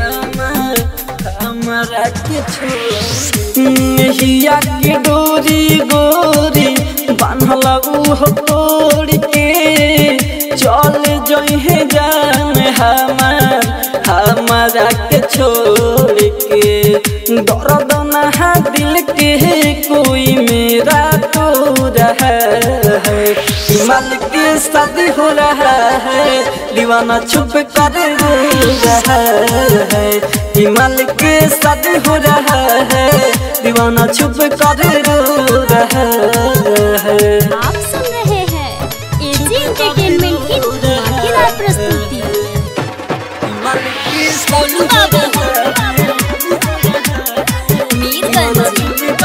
हमारा के छोड़ नहिया के डोरी गोरी बान्हल हो तोड़ के चल जइहे जान हमार हमारा के छोड़ के दर्द नहा दिल के कोई मेरा तो रहा है हिमाल के शादी हो रहा है दीवाना छुप कर रो रहा है हिमाल के शादी हो रहा है दीवाना छुप कर रो रहा है। आप सुन रहे हैं एजी एंटरटेनमेंट की धमाकेदार प्रस्तुति। गोलू बाबू मीरगंज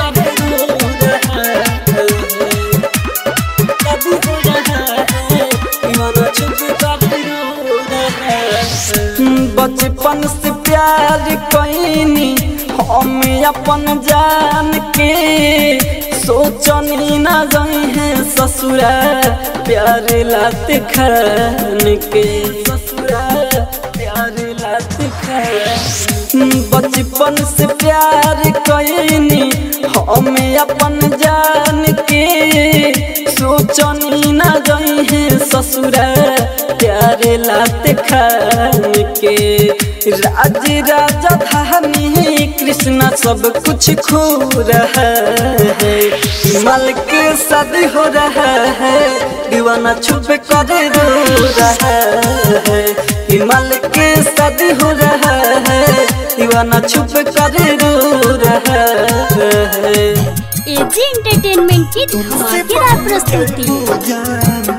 बचपन से प्यार कईनी हम अपन जान के सोचनी ना जाई है ससुरा प्यार लात खान के ससुरा प्यार लात खान बचपन से प्यार कईनी हमें अपन जान के सोचनी ना जाई है ससुरा प्यार लात खान के राज राजधानी कृष्णा सब कुछ खो रहा है हिमाल के शादी हो रहा है दीवाना छुप कर रो रहा है हिमाल के शादी हो रहा है दीवाना छुप कर रो रहा है। एजी एंटरटेनमेंट की धमाकेदार प्रस्तुति।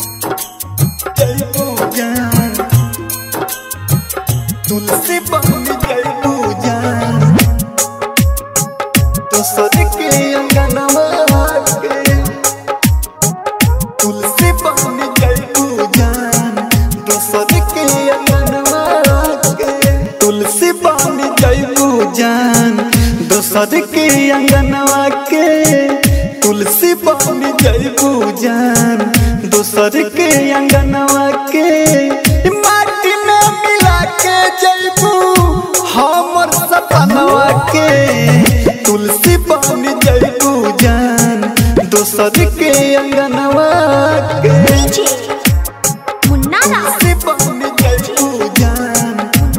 तुलसी बन गई पूजान तो सर के अंगनवा के तुलसी बन गई पूजान तो सर के अंगनवा के तुलसी बन गई पूजान दोसर के अंगनवा के तुलसी बन गई पूजान दोसर के अंगनवा के माटी में मिला के जैबू हमर सपनवा के तुलसी बन जैबू जान दोसर के अंगनवा के तुलसी बन जैबू जान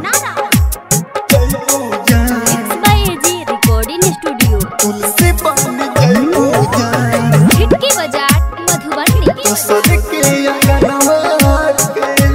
जैबू जान रिकॉर्डिंग स्टूडियो तुलसी बन जैबू जान खिड़की बाजार मधुबनी दोसर के अंगनवा के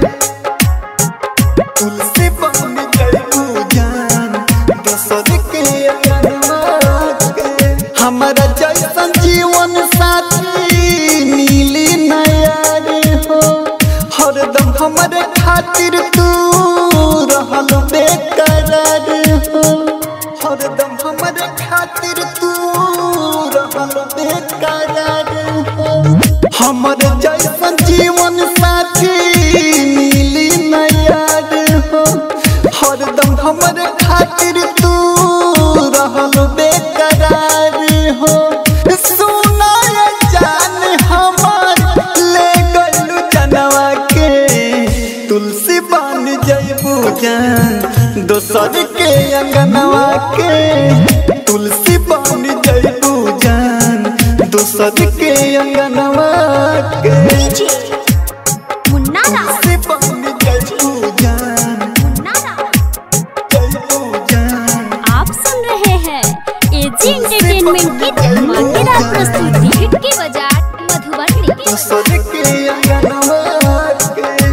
तुलसी बन जैबू जान दोसर के अंगनवा के हमारा जैसन जीवन साथी मिली नया रे हो हरदम हमारे खातिर तू रहल बेकरार हो हरदम हमारे खातिर तू रहल बेकरार हो हमारे जैसन जीवन साथी मिली नया हो हरदम हमारे खातिर तू रहल बेकरार हो सुना जान हमार ले गलू जनवा के तुलसी बन जैबू जान दोसर के अंगनवा के तुलसी बन जैबू जान दोसर के अंगनवा के तुलसी बन जैबू जान जैबू जान आप सुन रहे हैं एजी एंटरटेनमेंट की धमाकेदार प्रस्तुति। खिड़की बाजार मधुबनी दोसर के अंगनवा के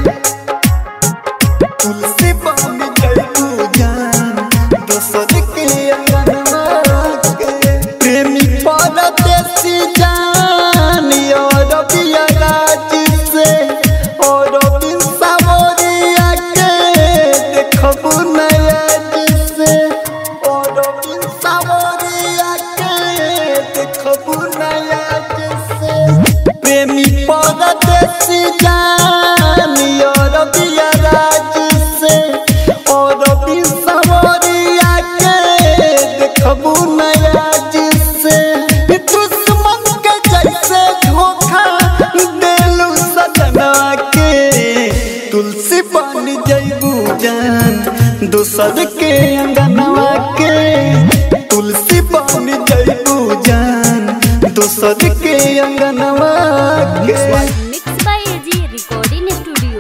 तुलसी बन जैबू जान दोसर के अंगनवा के प्रेमी परदेसी जान और बिया राज से और बिन सावरिया के देखबू नया से और बिन सावरिया के देखबू नया से प्रेमी परदेसी जान और बिया राज से और बिन सावरिया के देखबू नया से दुश्मन के जैसे धोखा देलू सजना के तुलसी बन जैबू जान दोसर के अंगनवा के तुलसी बन जैबू जान दोसर के अंगनवा के mix by AG recording studio.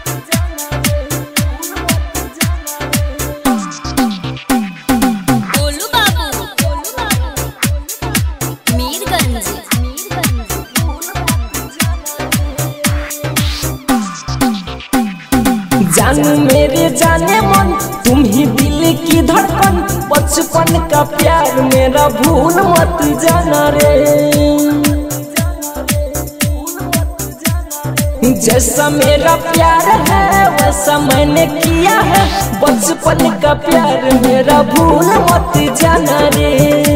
Golu बाबू गोलू बाबू मीरगंज जानू मेरे जाने मन तुम ही दिल की धड़कन बचपन का प्यार मेरा भूल मत जाना रे जैसा मेरा प्यार है वैसा मैंने किया है बचपन का प्यार मेरा भूल मत जाना रे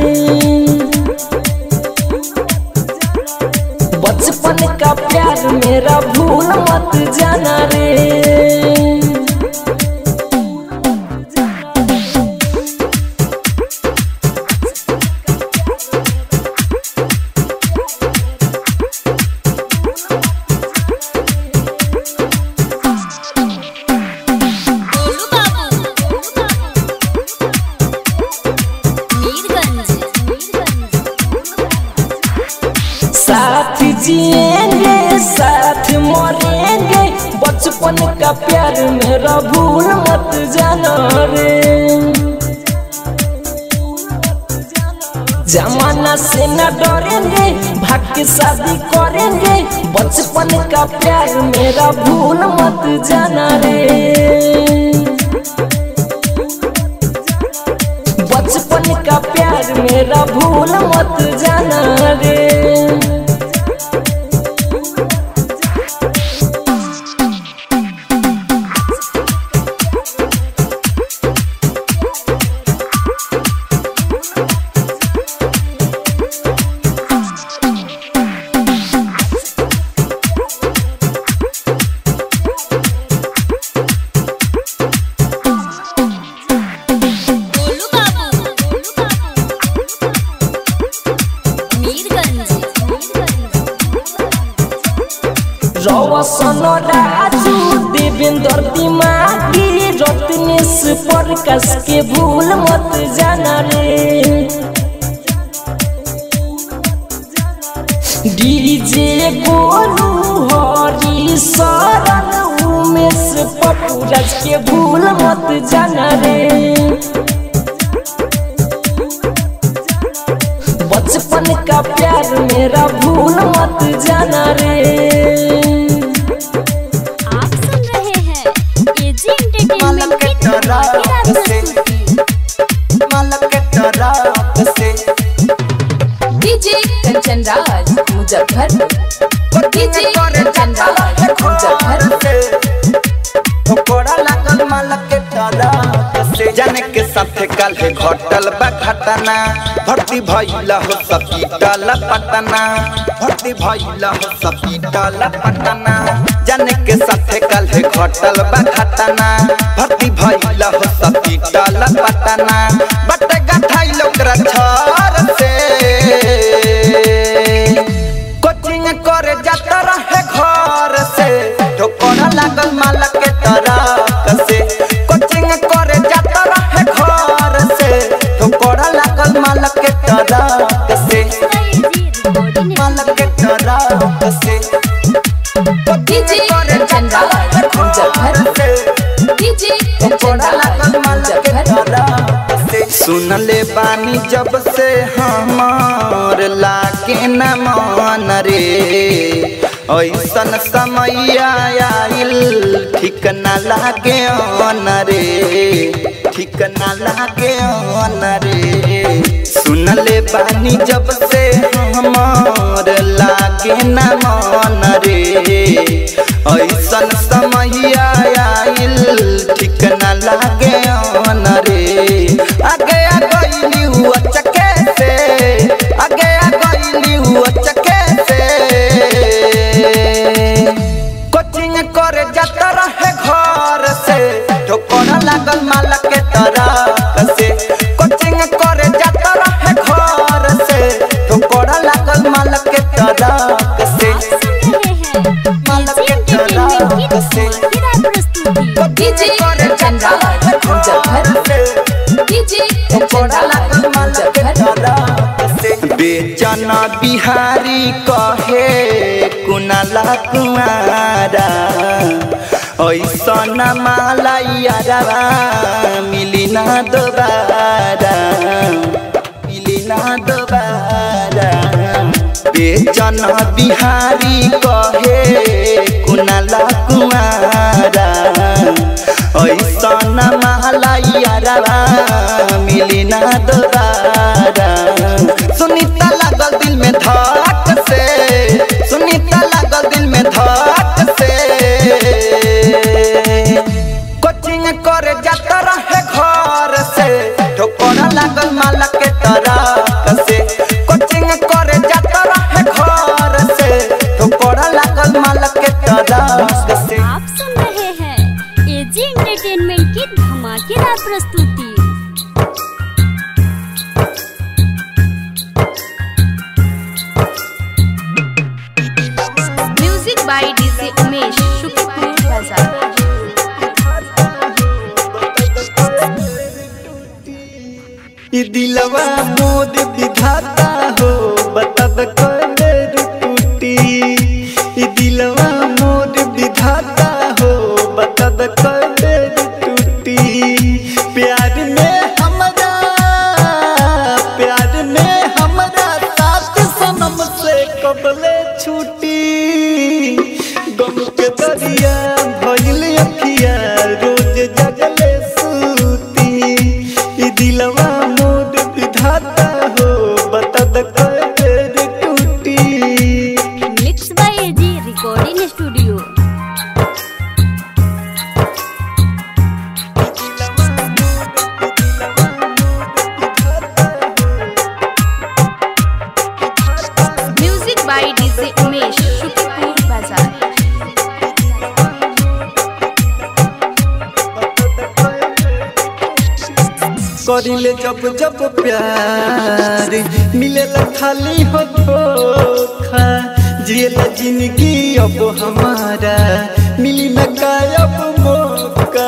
बचपन का प्यार मेरा भूल मत जाना रे का प्यार मेरा भूल मत जाना रे। जमाना से न डरेंगे, भाग के शादी करेंगे, बचपन का प्यार मेरा भूल मत जाना रे। बचपन का प्यार मेरा भूल मत जाना रे। रौशन राजू देवेंद्र दिमागी रत्नेश प्रकाश के भूल मत जाना रे। डीजे गोलू हरी शरण उमेश पपुराज के भूल मत जाना रे। बचपन का प्यार मेरा भूल मत जाना रे। आप सुन रहे हैं एजी एंटरटेनमेंट की धमाकेदार प्रस्तुति। डीजे कंचन राज मुजफ्फरपुर। डीजे कंचन राज मुजफ्फरपुर। जाने के साथे काल है घटल बा घटना, भर्ती भइला हो सपीटल पटना, भर्ती भइला हो सपीटल पटना। जाने के साथे काल है घटल बा घटना, भर्ती भइला हो सपीटल पटना। बट गठाई लोकरा छर से कोचिंग करे जाता रहे घर से, ठोकरा लागल माल के तरफ से। कोचिंग करे जाता रहे घर से, ठोकरा लागल माल के तरफ से, माल के तरफ से। डीजे कंचन राज मुजफ्फरपुर। डीजे कंचन राज मुजफ्फरपुर। सुन ले बानी जब से हमार लागे न मन रे, ऐसन समय आइल ठीक न लागे अन रे, ठीक न लागे अन रे। सुन ले बानी जब से हमार लागे न मन रे, ऐसन समय आइल ठीक न लागे अन रे। आगे आ गइली हुआ चके से, आगे आ गइली हुआ चके से। कोचिंग करे जाता रहे घर से, ठोकरा लागल माल के तरफ से। कोचिंग करे जाता रहे घर से, ठोकरा लागल माल के तरफ से, माल के तरफ से। डीजे कंचन राज मुजफ्फरपुर। डीजे कंचन राज मुजफ्फरपुर। बेचन बिहारी कहे कुनाला कुमारा, ऐसन मालैया मिली ना दोबारा, मिली ना दोबारा। बेचन बिहारी कहे कुनाला कुमारा, ऐसन मालैया मिली ना दोबारा। सुनीता लागल दिल में धक से, सुनीता लागल दिल में धक से। कोचिंग करे जाता रहे घर से, ठोकरा लागल माल के तरफ से। कोचिंग करे जाता रहे घर से, ठोकरा लागल माल के तरफ से। आप सुन रहे हैं एजी एंटरटेनमेंट की धमाकेदार प्रस्तुति। Music by DJ Umesh Shukrapur Bazar. ई दिलवा मोद विधाता हो, बतब कर टूटी। ई दिलवा मोद विधाता हो, बतब करिले जब जब प्यार मिलेला खाली हो धोखा जिएला जिंदगी अब हमारा मिली न कायब मौका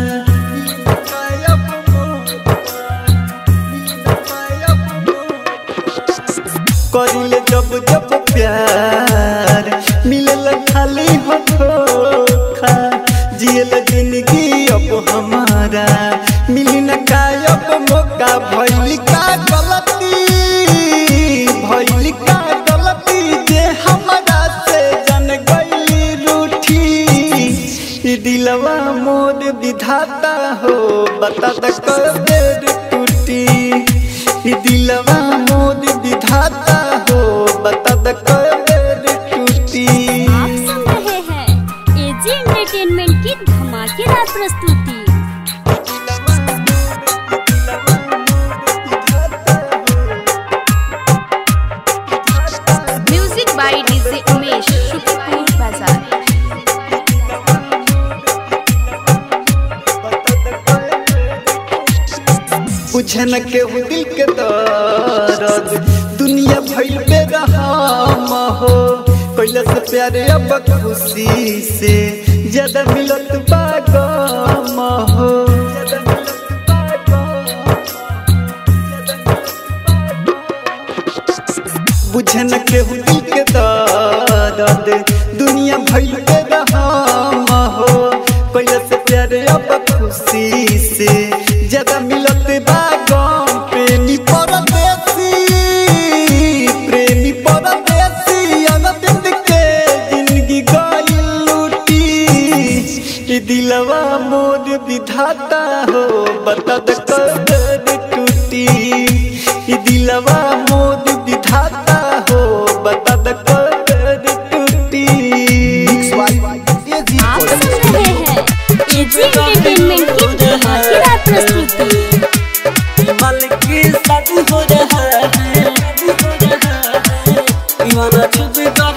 करिले जब जब प्यार मिलेला खाली हो धोखा जिएला जिंदगी अब हमारा मिली न कायब मौका भइल का गलती भइल का गलती जे हमरा से जन गइली रूठी ई दिलवा मोर विधाता हो बता द कब टूटी ई दिलवा मोर विधाता हो बता द कब टूटी। आप सुन रहे हैं एजी एंटरटेनमेंट की धमाकेदार प्रस्तुति। Music by DJ Umesh Shukrapur Bazar. बुझे न केहू दिल के दर्द दुनिया भइल बेरहम हो कैला से प्यारे अब खुशी से ज्यादा मिलत बा गम हो बुझे न केहू दिल के दर्द दुनिया भइल बेरहम हो कैला से प्यारे अब खुशी से ज्यादा मिलत बा गम प्रेमी परदेसी प्रेमी परदेसी अनबिंद के जिंदगी गइल लूटी ई दिलवा मोर विधाता हो बता द कब टूटी ई दिलवा मोर विधाता हो बता द कब टूटी। आप सुन रहे हैं एजी एंटरटेनमेंट की धमाकेदार प्रस्तुति। की शादी हो रहा है दीवाना चुप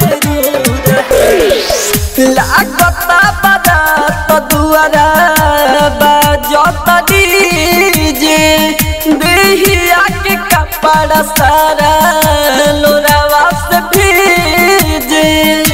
कर लागता बड़ा तो दुआरा बाजत डीजे देहिया के कपड़ा सारा लोरावा से भीजे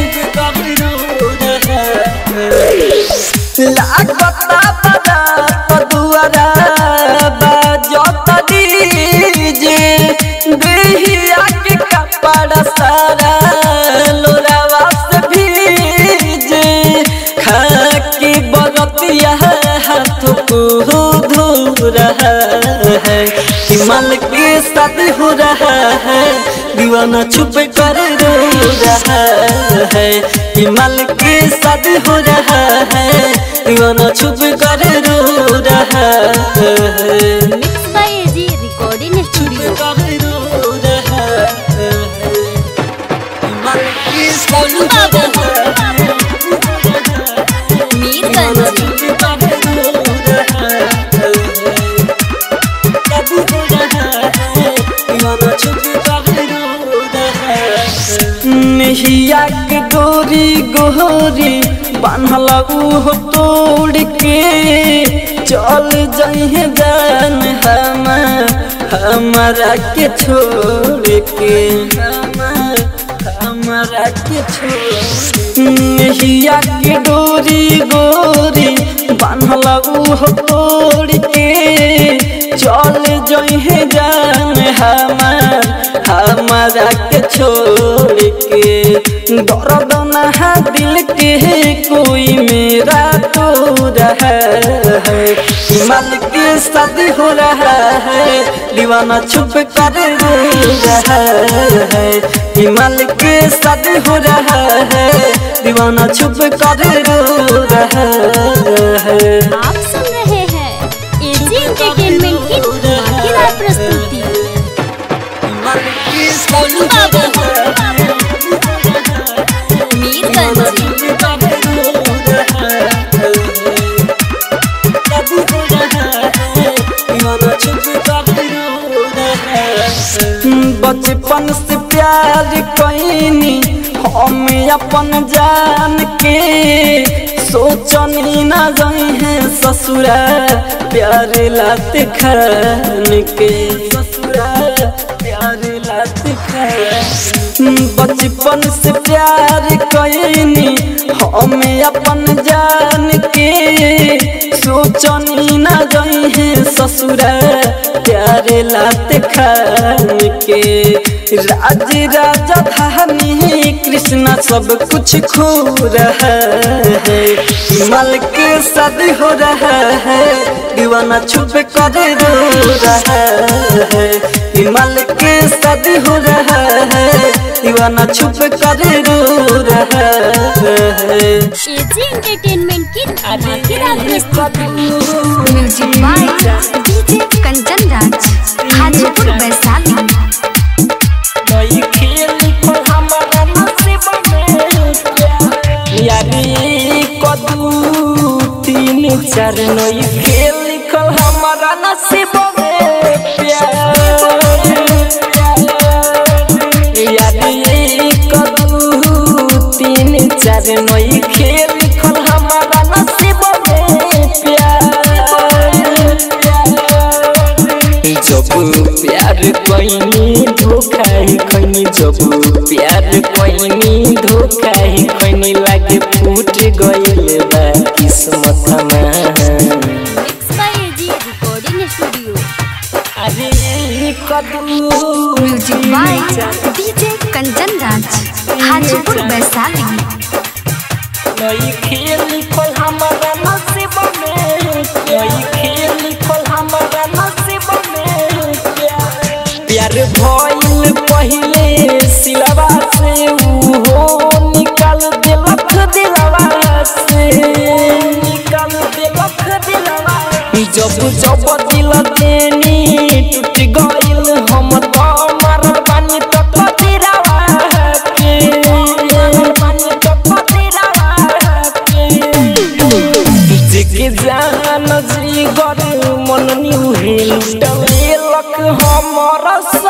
लागता बड़ा तो दुआरा बाजत डीजे देहिया के कपड़ा सारा लोरावा से भीजे खाकी बगतिया हाथ को धो रहा है हिमाल के साथ हो रहा है दीवाना चुप कर रो रहा है हिमाल के साथ हो रहा है दीवाना चुप कर रो रहा है। Mix by AG recording studio. Golu बाबू मीरगंज। नहिया के गोरी गोरी बान्हल हो तोड़ के चल जइहे जान हम हमारा के छोड़ के हमारा के छोड़ नहिया के गोरी गोरी बान्हल हो तोड़ के चल जइहे जान हमार हमारा के छोड़ के दर्द ना दिल के कोई मेरा तो रहा है हिमाल के शादी हो रहा है दीवाना चुप कर रो रहा है हिमाल के शादी हो रहा है दीवाना चुप कर रो रहा है। आप सुन रहे हैं एजी एंटरटेनमेंट की धमाकेदार प्रस्तुति। गोलू बाबू मीरगंज। बचपन से प्यार कईनी हम अपन जान के सोचनी ना जाई है ससुरा प्यार लात खान के ससुरा प्यार लात खान बचपन से प्यार कईनी हमें अपन जान के सोचनी ना गई है ससुरा प्यार लात खान के राज राजधानी कृष्णा सब कुछ खो रहा है मल के शादी हो रहा है दीवाना छुप कर रो रहा है हिमाल के शादी हो रहा है दीवाना छुप कर रो रहा है। एजी एंटरटेनमेंट की धमाकेदार प्रस्तुति। Music by DJ Kanchan Raj Hajipur Vaishali. नई खेल को हमारा नसीब में यारी कदू तीन चार नई खेल को हमारा नसीब में प्यार यारी कदू तीन चार नई खेल को हमारा नसीब में प्यार जब प्यार कोई धोखा ही खैनी जब प्यार कोई धोखा ही खैनी लागे फूट गइल बा किस्मत में। Mix by AG recording studio. अरे कदू music by DJ Kanchan Raj Hajipur Vaishali. नई खेल खोल हमारा नसीब में नई खेल खोल हमारा नसीब में प्यार भइल पहिले सिलवा से हो निकाल दिलक दिलवा से निकाल दिलक दिलवा जब जब दिल देनी टूट गइल हम तो मर बानी तो कतिरवा के बानी तो कतिरवा के के जान जी गर मन न्यू हिल लक हमर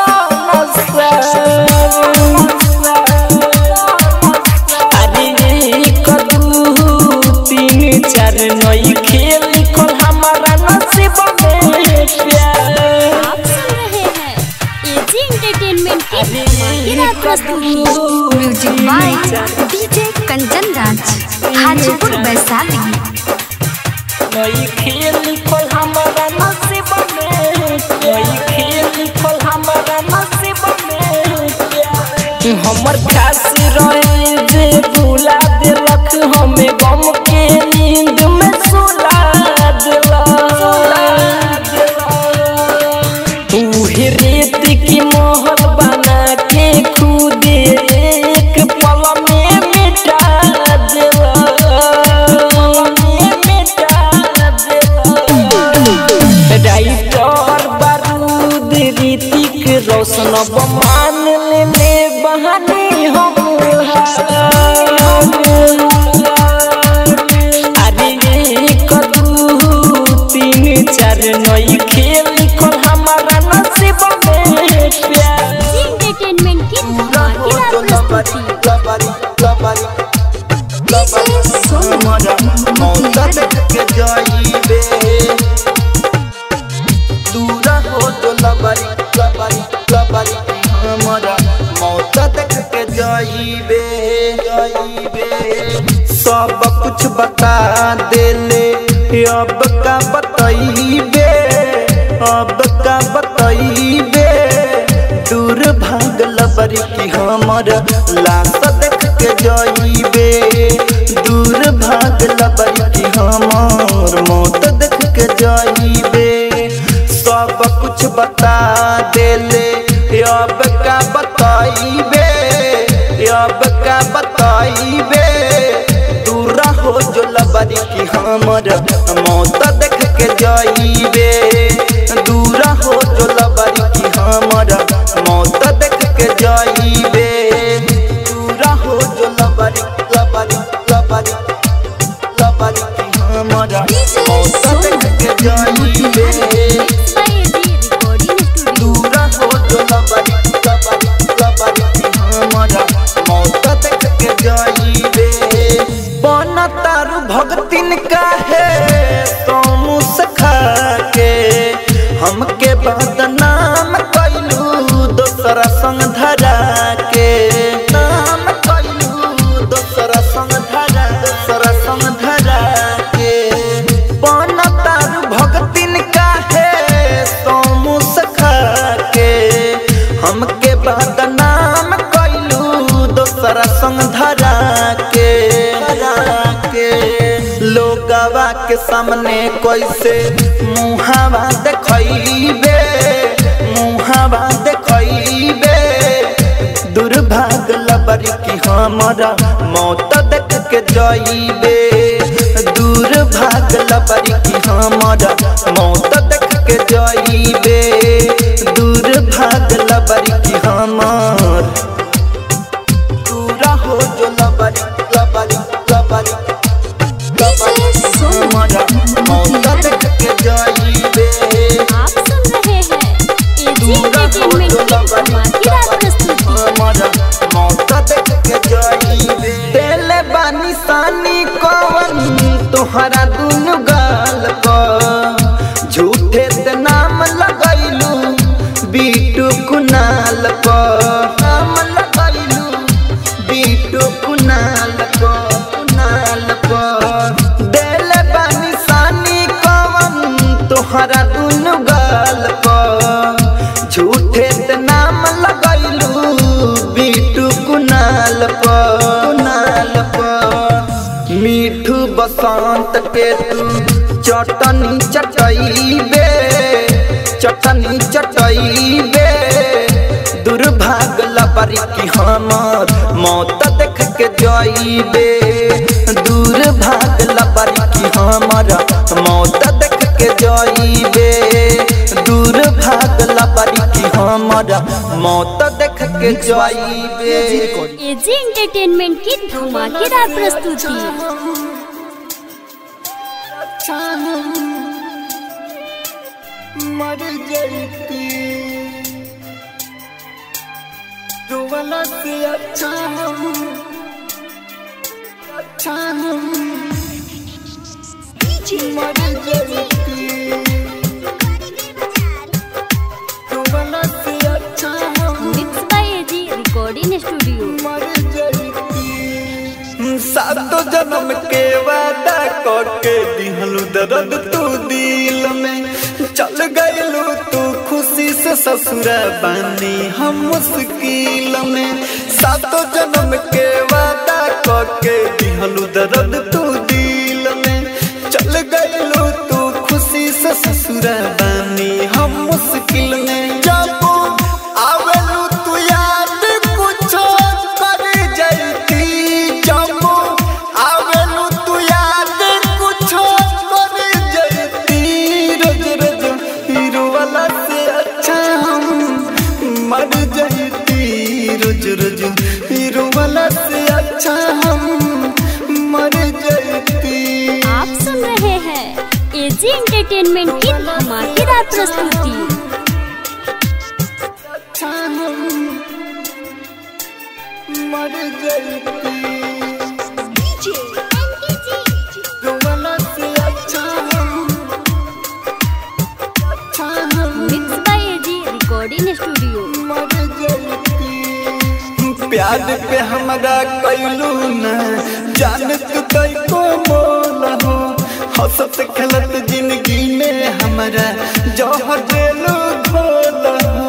अरे कदू तीन चार नई खेल खोल हमारा नसीब में प्यार। आप सुन रहे हैं एजी एंटरटेनमेंट की धमाकेदार प्रस्तुति। Music by DJ Kanchan Raj Hajipur Vaishali. नई खेल खोल हमारा नसीब में नई खेल खोल हमारा नसीब में हमर खास रहे जे भुला दिलक हमें गम के नींद में सुला दिला तू ही रेत की मोहर बना के खुद एक पल में मिटा दिला राइटर बारूद ऋतिक रोशन मान ले बहानी हम अरे कदू तीन चार नई खेल खोल हमारा नसीब में प्यार। एंटरटेनमेंट की धमाकेदार प्रस्तुति। दूरा हो जो लबरी लबरी लबरी हमारा मौत देख के जाइबे जाइबे सब कुछ बता देले अब का बताइबे अब का बताइबे दूर भाग लबरी की हमारा लाश देख के जाइबे दूर भाग लबरी की हमार मौत देख के जाइबे सब कुछ बता देले अब का बताइबे अब का बताइबे दूरा हो जो लबरी की हमर मौत देख के जाइबे दूरा हो जो लबरी की हमर मौत देख के जाइबे दूरा हो जो लबरी लबरी लबरी लबरी की हमर मौत देख के जाइबे दूरा हो जो लबरी लबरी लबरी हमारा मौत देख के जाइबे बनता तारू भगतिन काहे तो मुस्खा के हमके बदनाम कैलू दोसरा संग धरा के नाम कैलू दोसरा संग धरा दोसरा संग धरा के बन तारू भगतिन काहे तो मुस्खा के हमके बदनाम कैलू दोसरा संग धरा के लोगवा के सामने कैसे मुहावा देखइबे मुहावा देखइबे दुर्भाग्य लबरी की हमरा मौत देख के जइबे दुर्भाग्य लबरी की हमरा मौत देख के जइबे दुर्भाग्य लबरी की हमर पूरा हो जो लबरी लबरी लबरी आप सुन रहे हैं एजी एंटरटेनमेंट की धमाकेदार प्रस्तुति। तेले बानी सानी कवन तोहरा दुनु गाल पर झूठे ते नाम लगैलू बीटू कुनाल पर नाम लगैलू बीटू कुनाल पर कुनाल पर देले बानी सानी कवन तोहरा दुनु गाल पर झूठे ते नाम लगैलू बीटू कुनाल पर कुनाल पर मीठू बसंत के तू चटनी चटइबे चटनी चटइबे दुर्भाग्य लबरी की हमर मौत देख के जइबे दुर्भाग्य लबरी की हमर मौत देख के जइबे दुर्भाग्य लबरी की हमर मौत देख के जइबे। एजी एंटरटेनमेंट की धमाकेदार प्रस्तुति। मर जाती दुवला से अच्छा हम अच्छा हम मर जाती दुवला से अच्छा हम mix by AG recording studio. मर जाती सातो जन्म के वादा करके दिहलू दर्द तू दिल में चल गइलू तू खुशी से ससुरा बानी हम मुश्किल में सातो जन्म के वादा करके दिहलू दर्द तू दिल में चल गइलू तू खुशी से ससुरा बानी हम मुश्किल में जब आवेलू तू याद कुछ कर जैती जब आवेलू तू याद कुछ कर जैती रोज रोज हीरो वाला से अच्छा हम मर जैती रोज रोज हीरो वाला से अच्छा हम मर जैती। आप सुन रहे हैं एजी एंटरटेनमेंट की धमाकेदार प्रस्तुति। अच्छा हम मर जैती वाला से अच्छा हम अच्छा हम mix by AG recording studio. मर जैती प्यार पे हमरा कैलू न जानत कई को मोल हो हंसत खेलत जिंदगी में हमरा जहर देलू घोल हो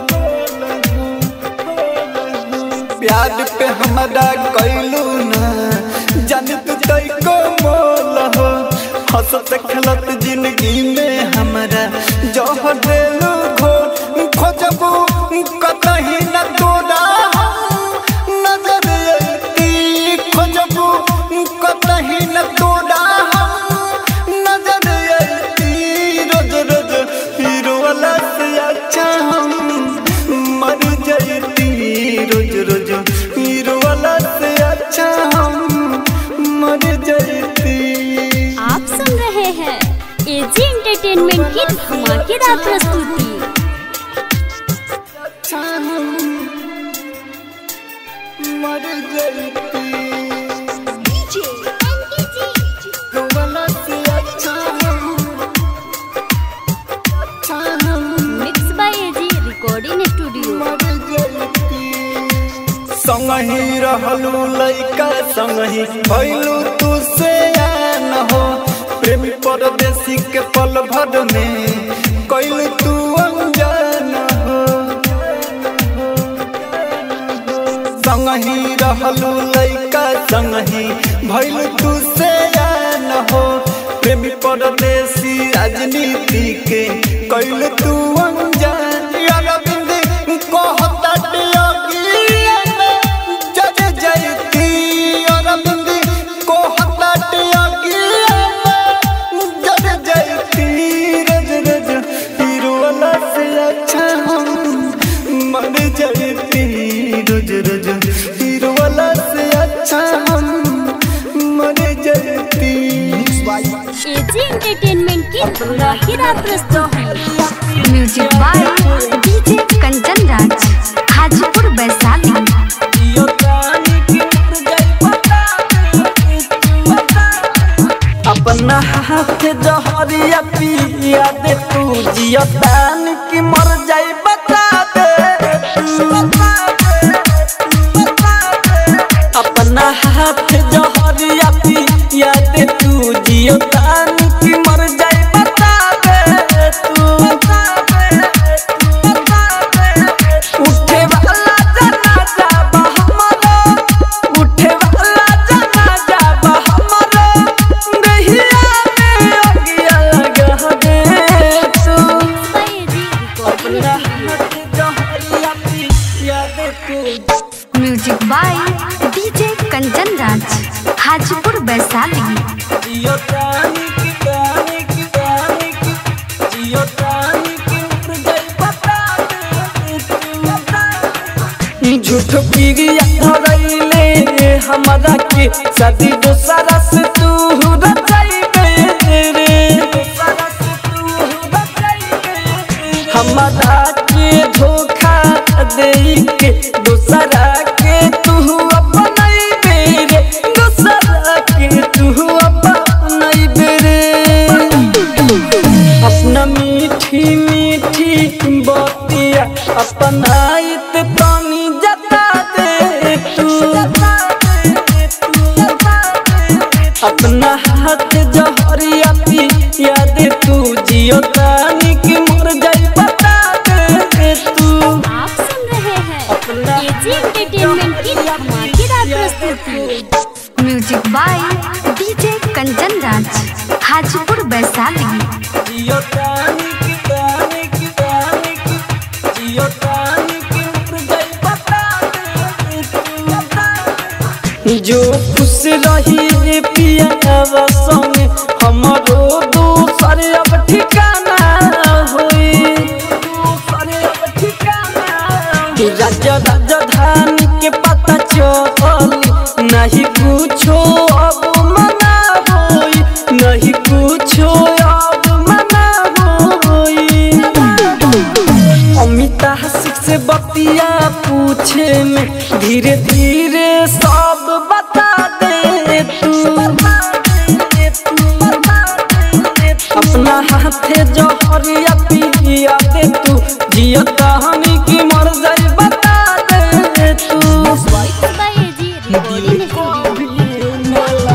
प्यार पे हमरा कैलू न जानत कई को मोल हो हंसत खेलत जिंदगी में हमरा जहर देलू घोल खोजबू कतही न तोरा नजर अइती खोजबू कतही न तोरा नजर अइती रोज रोज हीरो वाला से अच्छा हम मर जइती रोज रोज हीरो वाला से अच्छा हम मर जइती। आप सुन रहे हैं एजी एंटरटेनमेंट की धमाकेदार प्रस्तुति। अच्छा हम मर जइती रहलू लइका संगही भइलू तू से आन हो प्रेमी परदेसी के पल भर में कइल तू अनजान हो संगही रहलू लइका संगही भइल तू से आन हो प्रेमी परदेसी राजनीति के कइल तू अनजान अरविंद कहता टियोगिया में जज जयती अरविंद कहता टियोगिया में जज जयती रज रज हीरोला से अच्छा हम मर जयती रज रज हीरोला से अच्छा हम मर जयती। एजी एंटरटेनमेंट की धमाकेदार प्रस्तुति। Music by DJ Kanchan Raj Hajipur Vaishali. अपना हाथ जहरिया पिया दे तू जियतान की मर जाई बता दे अपना हाथ जहरिया पिया दे तू जियतान की मर जाई बता दे तू उठे वाला जनाजा बहमरो उठे वाला जनाजा बहमरो दहिया में अगिया लगा दे तू अपना हाथ जहरिया पिया दे तू। Music by DJ Kanchan Raj Hajipur Vaishali. जियो तानी की तानी की तानी की जियो तानी की उड़ गई बता दे तू झूठ पीरिया धरैले हमरा के शादी दोसरा से तू रचाई रे दोसरा से तू रचाई रे हमरा के धोखा दे के दोसरा के तू अपनाई रे दोसरा के तू अपनाई रे अपना मीठी मीठी बतिया अपनाइत पानी जता दे तू अपना हाथ जहरिया पिया दे तू जियो तानी की मर जाई बता दे तू। आप सुन रहे हैं एजी एंटरटेनमेंट की धमाकेदार प्रस्तुति। Music by DJ Kanchan Raj Hajipur Vaishali. जियो तानी की तानी की तानी की जियो तानी की उड़ गई बता दे तू जो खुश रही पिया संग हमरो दूसर अब ठिकाना होई दूसर अब ठिकाना राजा राजधानी के पता चली नहीं कुछो अब मना होई नहीं कुछो अब मना होई अमिता हसिक से बतिया पूछे में धीरे धीरे सब बता दे तू अपना हाथे जहरिया पिया दे तू जियो कहानी की मर जाई बता दे तू एजी रिकॉर्डिंग स्टूडियो।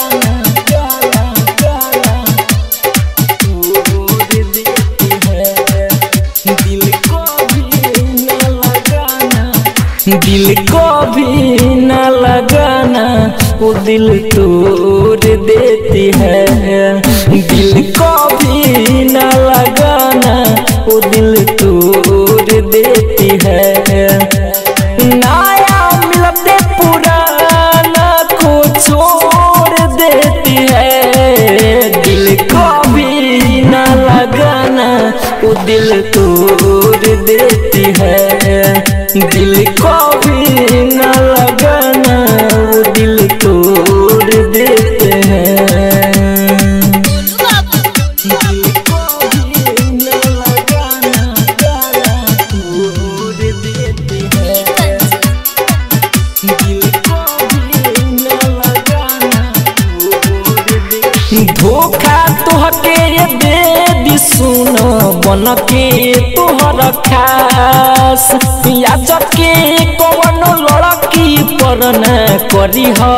दिल को भी न लगाना वो दिल तोड़ देती है दिल को भी न लगाना वो दिल तोड़ देती है नया मिलते पुराना को छोड़ देती है दिल को भी न लगाना वो दिल तोड़ देती है दिल को भी न लगाना वो दिल तोड़ देते हैं दिल को भी न लगाना तोड़ देते हैं दिल को भी न लगाना तोड़ देते धोखा तोहके दे दी सुन बन के तोहर खास याद के कौन लड़की पर न करी ह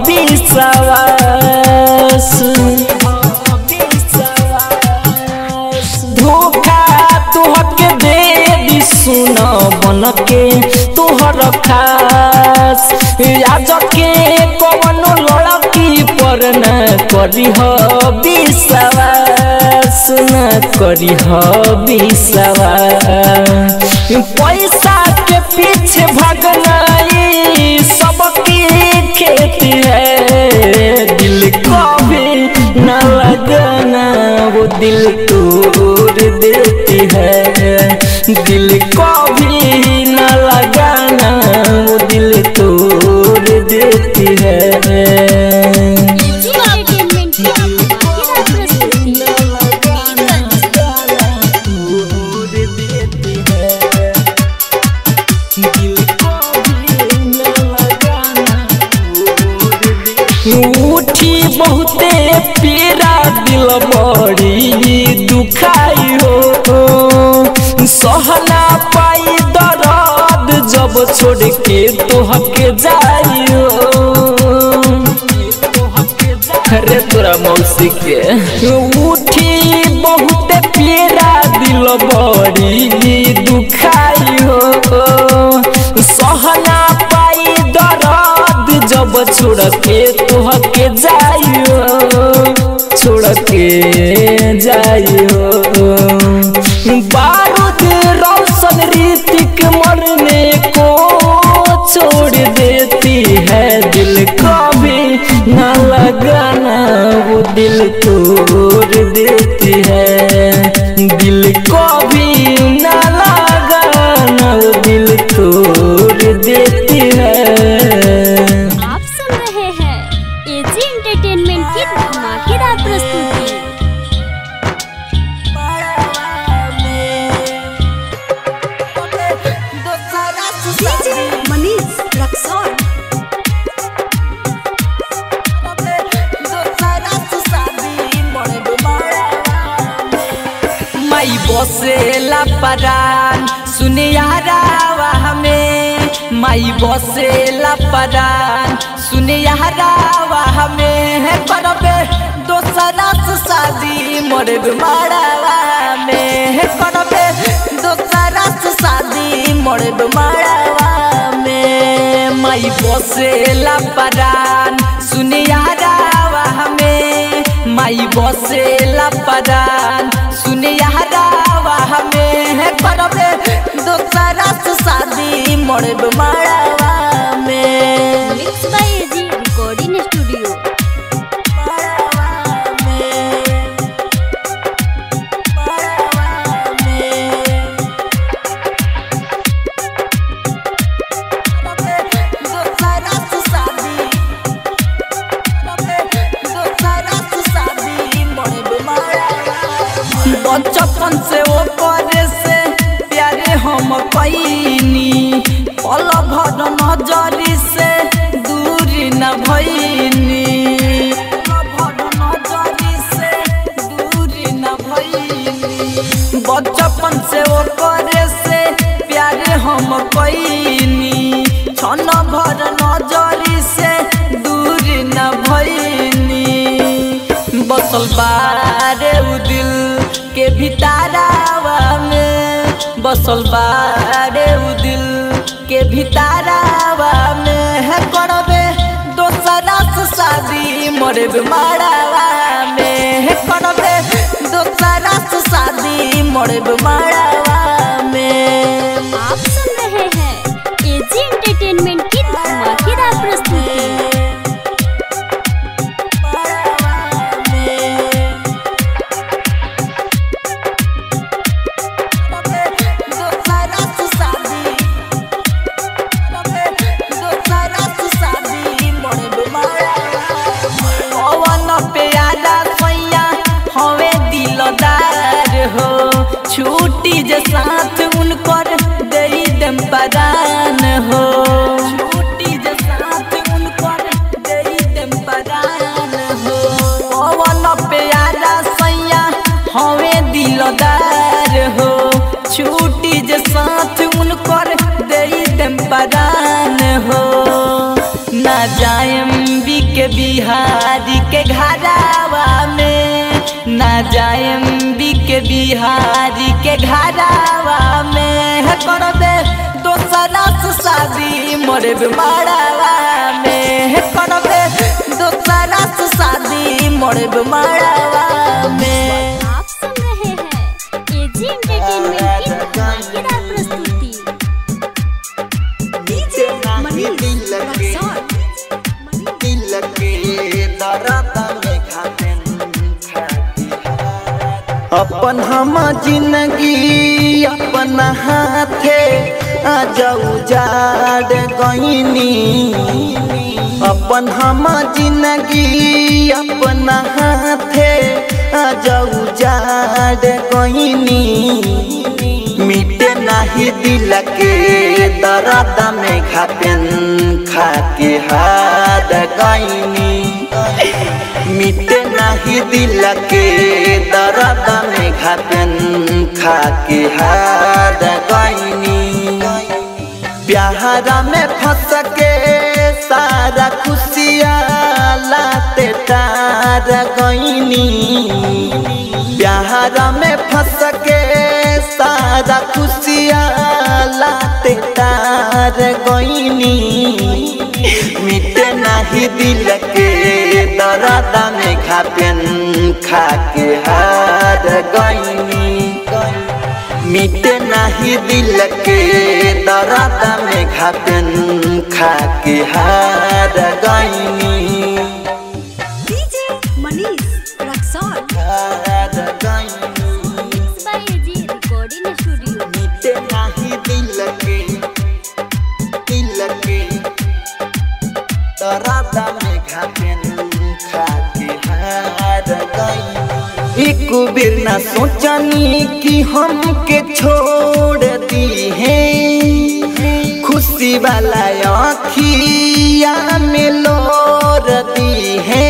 विश्वास धोखा तोहके दे दी सुन बन के तोहर खास याद के कौन लड़की पर न करी ह विश्वास न करी ह विश्वास पैसा के पीछे भागना सबकी खेती है दिल कभी न लगाना वो दिल तोड़ देती है दिल कभी न लगाना वो दिल तोड़ देती है। उठी बहुते पीरा दिल बड़ी दुखाई हो सहना पाई दर्द जब छोड़ के तोहके जाई हो अरे तोरा मौसी के उठी बहुते पीरा दिल बड़ी दुखाई हो सहना पाई दर्द जब छोड़ के तोहके जाइयो छोड़ के जाइयो बारूद रोशन ऋतिक मरने को छोड़ देती है दिल कभी न लगाना वो दिल तोड़ देती है दिल कभी न लगाना वो दिल तोड़ देती है। आप सुन रहे हैं एजी एंटरटेनमेंट की धमाकेदार प्रस्तुति। मनीष रक्सौल माई बसेला परान सुने यारावा हमें माई बसेला परान सुने यारावा हमें है करबे दोसरा से शादी मोरे मारावा में है करबे दोसरा से शादी मोरे मारावा में माई बसेला परान सुने यारावा हमें माई बसेला परान सुने यारावा हमें है करबे दोसरा से शादी मोरे मारावा में mix by AG recording studio. बचपन से वो करे से प्यारे हम कैनी पल भर नजरी से दूरी न भैनी बचपन से वो करे से प्यारे हम कैनी छन भर नजरी से दूरी न भैनी बसल बारे उ दिल के भितारावा में बसल बारे उ दिल के भितारावा में है करबे दोसरा से शादी मोरे मारावा में है करबे दोसरा से शादी मोरे मारावा में। आप सुन रहे हैं एजी एंटरटेनमेंट की धमाकेदार प्रस्तुति। छुट्टी जे साथ उनकर दे देम परान हो छुट्टी जे साथ उनकर दे देम परान हो पवन ना जाएम बी के बिहारी के घरावा में, ना जाएम बी के बिहारी के घरावा में, करबे दोसरा से शादी मोरे मारावा में, करबे दोसरा से शादी मोरे मारावा में। आप सुन रहे हैं एजी एंटरटेनमेंट की धमाकेदार प्रस्तुति। नीचे नाही दिल के दिल के दर्द में खाते अपन हम जिंदगी अपन हाथे आजा उजाड़ गईनी, अपन हम जिंदगी अपन हाथे आजा उजाड़ गईनी, मिटे नाही दिल के दर्द में खापेन खाके हार गईनी, मिटे नाही दिल के दर्द में खापेन खाके हार गईनी, प्यार में फंस के सारा खुशियाँ लाते तार गईनी, प्यार में फंस के सारा खुशियाँ लाते तार गईनी, मिटे नाही दिल के दर्द में खापेन खाके हार गईनी, मिटे नाही दिल के दर्द में खापेन खाके हार गईनी। डीजे मनीष रक्सौल हार गईनी, mix by AG recording studio. मिटे नाही दिल के दिल के दर्द में खापेन खाके हार गईनी, एक बेर ना सोचनी कि हमके छोड़ दी है, खुशी वाला आँखिया में लोर दी है,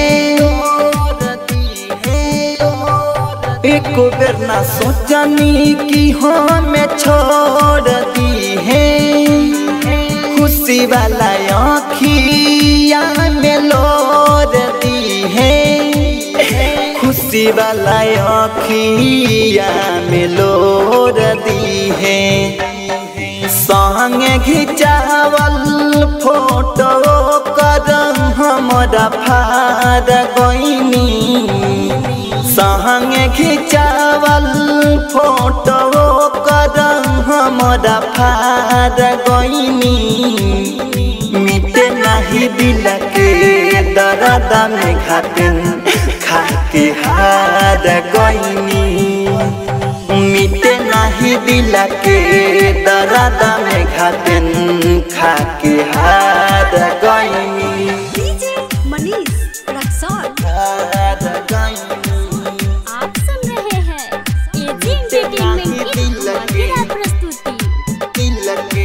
एक बेर ना सोचनी कि हमें छोड़ दी है, खुशी वाला आँखिया में लोर दी है, खुशी वाला आँखिया में लोर दी है, संग घिचावल फोटो कर हमरा फार गईनी, संग घिचावल फोटो कर हमरा फार गईनी, मिटे नाही दिल के दर्द में खापेन खाके हार गईनी, मिटे नाही दिल के दर्द में खापेन खाके हार गईनी, डीजे मनीष रक्सौल हार गईनी, आप सुन रहे हैं एजी एंटरटेनमेंट की धमाकेदार प्रस्तुति। दिल के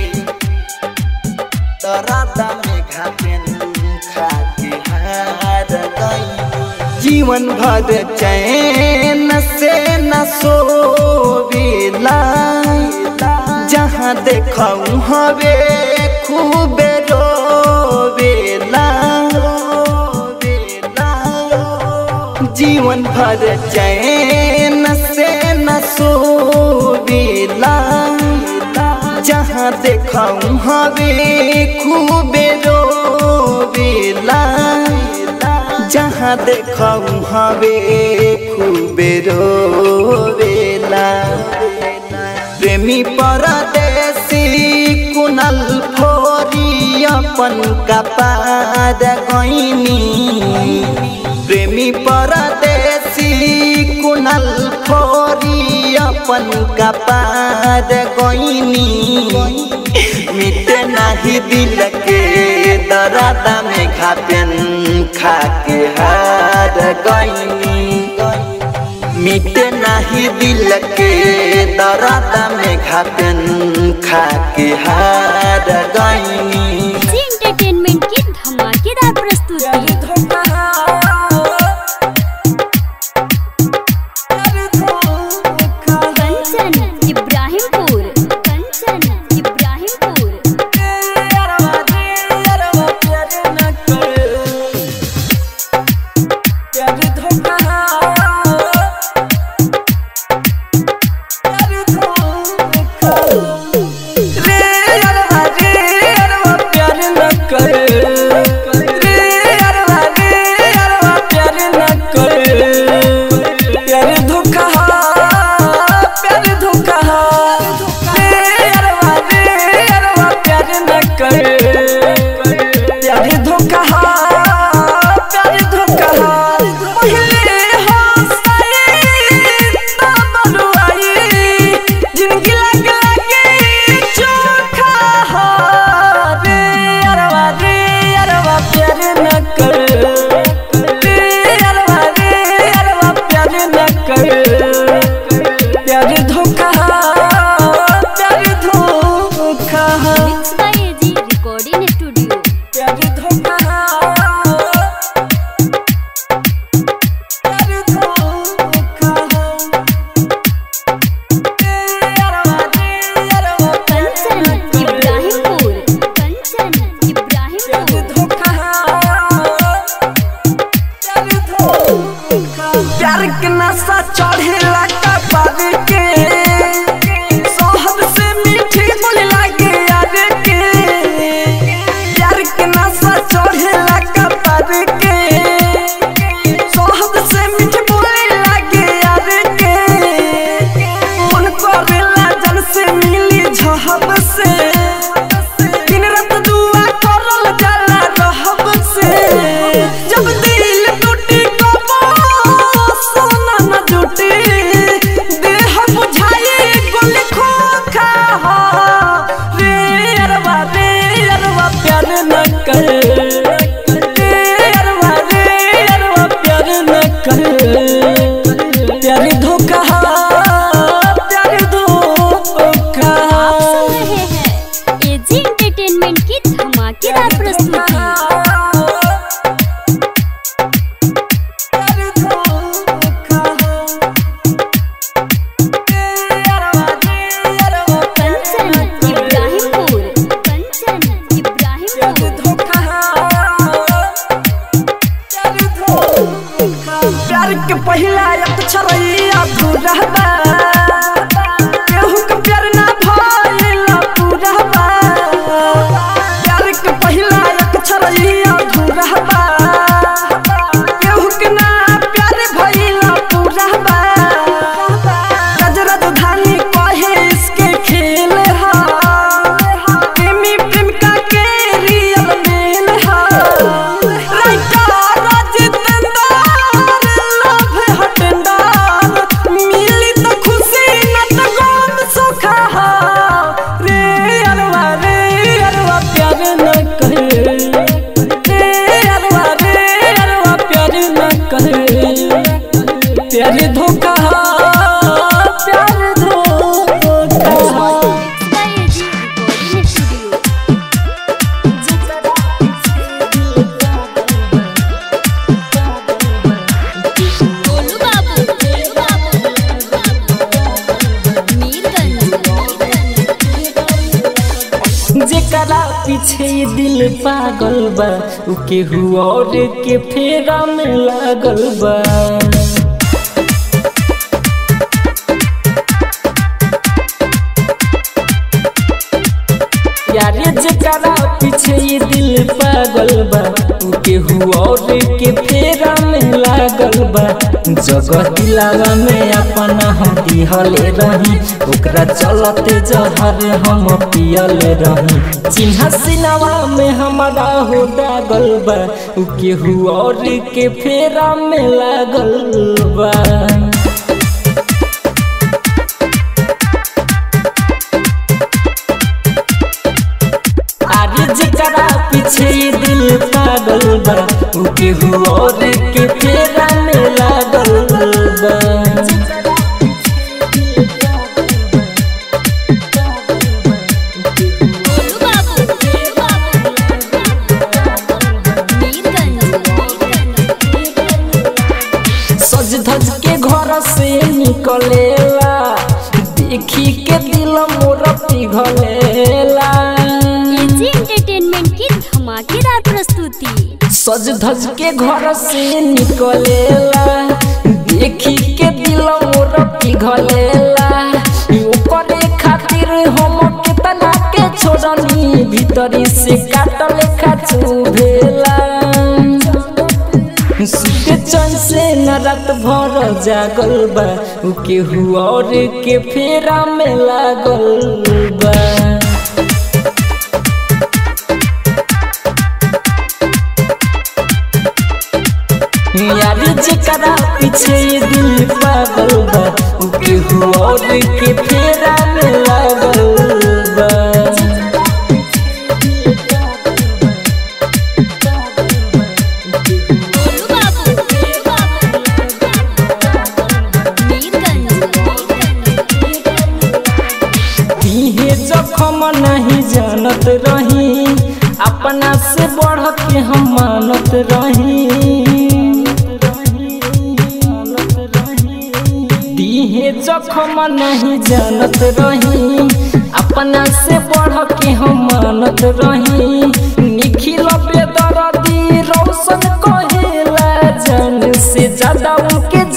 दर्द में खापेन खाके हार गईनी, जीवन भर चैन से न सोवेला, जहाँ देखूं हवे खूब रोवेला, जीवन भर चैन से न सोवेला, जहाँ देखूं हवे खूब रोवेला, जहाँ देखूं हवे खूब रोवेला, प्रेमी परदेसी कुनल फोरी अपन कपार गईनी, प्रेमी परदेसी कुनल फोरी अपन कपार गईनी, मिटे नाही दिल के दर्द में खापेन खाके हार गईनी, मिटे नाही दिल के दर्द में खापेन खाके हार गईनी। एंटरटेनमेंट की धमाकेदार प्रस्तुति। कंचन इब्राहिमपुर, कंचन इब्राहिमपुर। प्यार के नशा चढ़ेला कपार के शहद से मीठी बोले लागे यार के प्यार के नशा चढ़ेला कपार के शहद से मीठी बोले लागे यार के मन करेला जन से मिली झहब से दिन रात दुआ करल जाला रहब से जब दिल टूटी कबो सोना न जुटी देह बुझाई गोली खोखा हो रे अरवा रे अरवा प्यार न कर रे अरवा रे अरवा प्यार न कर प्यार धोखा प्यार धोखा। आप सुन रहे हैं एजी एंटरटेनमेंट की धमाकेदार प्रस्तुति। कंचन इब्राहिमपुर कंचन इब्राहिमपुर प्यार के पहला अक्षर अधूरा बा केहू के प्यार ना भइल पूरा बा प्यार के पहला अक्षर अधूरा बा केहू के ना प्यार भइल पूरा बा रज राजधानी कहे इसके खेल हा प्रेमी प्रेमिका के रियल मेल हा राइटर मिली तो खुशी न तो गम सुखा हो रे अरवा रे अरवा प्यार न कर रे अरवा रे अरवा प्यार न कर प्यार धोखा प्यार धोखा। AG recording studio. गोलू बाबू गोलू बाबू मीरगंज जेकरा पीछे दिल पागल बा उ केहू और के फेरा में लागल बा यार जेकरा पीछे दिल पागल बा उ केहू और के फेरा में लागल बा जगह दिलावा में अपना हम दिहले रही ओकरा चलते जहर हम पियले रही चिन्ह सिनावा में हमारा हो दागल बा उ केहू और के फेरा में लागल बा जेकरा पीछे दिल पागल बा उ केहू और के फेरा में लागल बा गोलू बाबू गोलू बाबू मीरगंज सज धज के घर से निकलेला देखी के दिल मोर पिघलेला एजी एंटरटेनमेंट की धमाकेदार प्रस्तुति। सज धज के घर से निकलेला देखी के दिल मोर पिघलेला ओकरे खातिर हम कितना के छोड़नी भीतरी से काटल खाचू भेला सुते चैन से न रात भर जागल बा उ केहू और के फेरा में लागल बा यार जेकरा पीछे दिल पागल बा उ केहू और के फेरा में लागल बा गोलू बाबू गोलू बाबू मीरगंज इहे जखम नहीं जानत रही अपना से बढ़ के हम मानत रही दीहे जखम नहीं जानत रही अपना से बढ़ के हम मानत रही निखिल बेदर्दी रौशन कहेला जान से ज्यादा उनके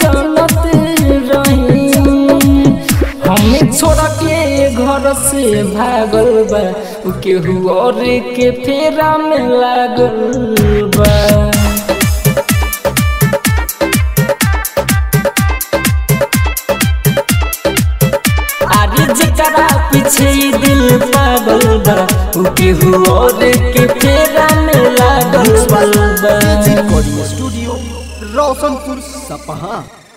छोड़ के घर से भागल बा केहू और के फेरा में लागल बा। जकरा पीछे दिल पागल बा केहू और के फेरा में लागल बा। रिकॉर्डिंग स्टूडियो रोशनपुर सपहा।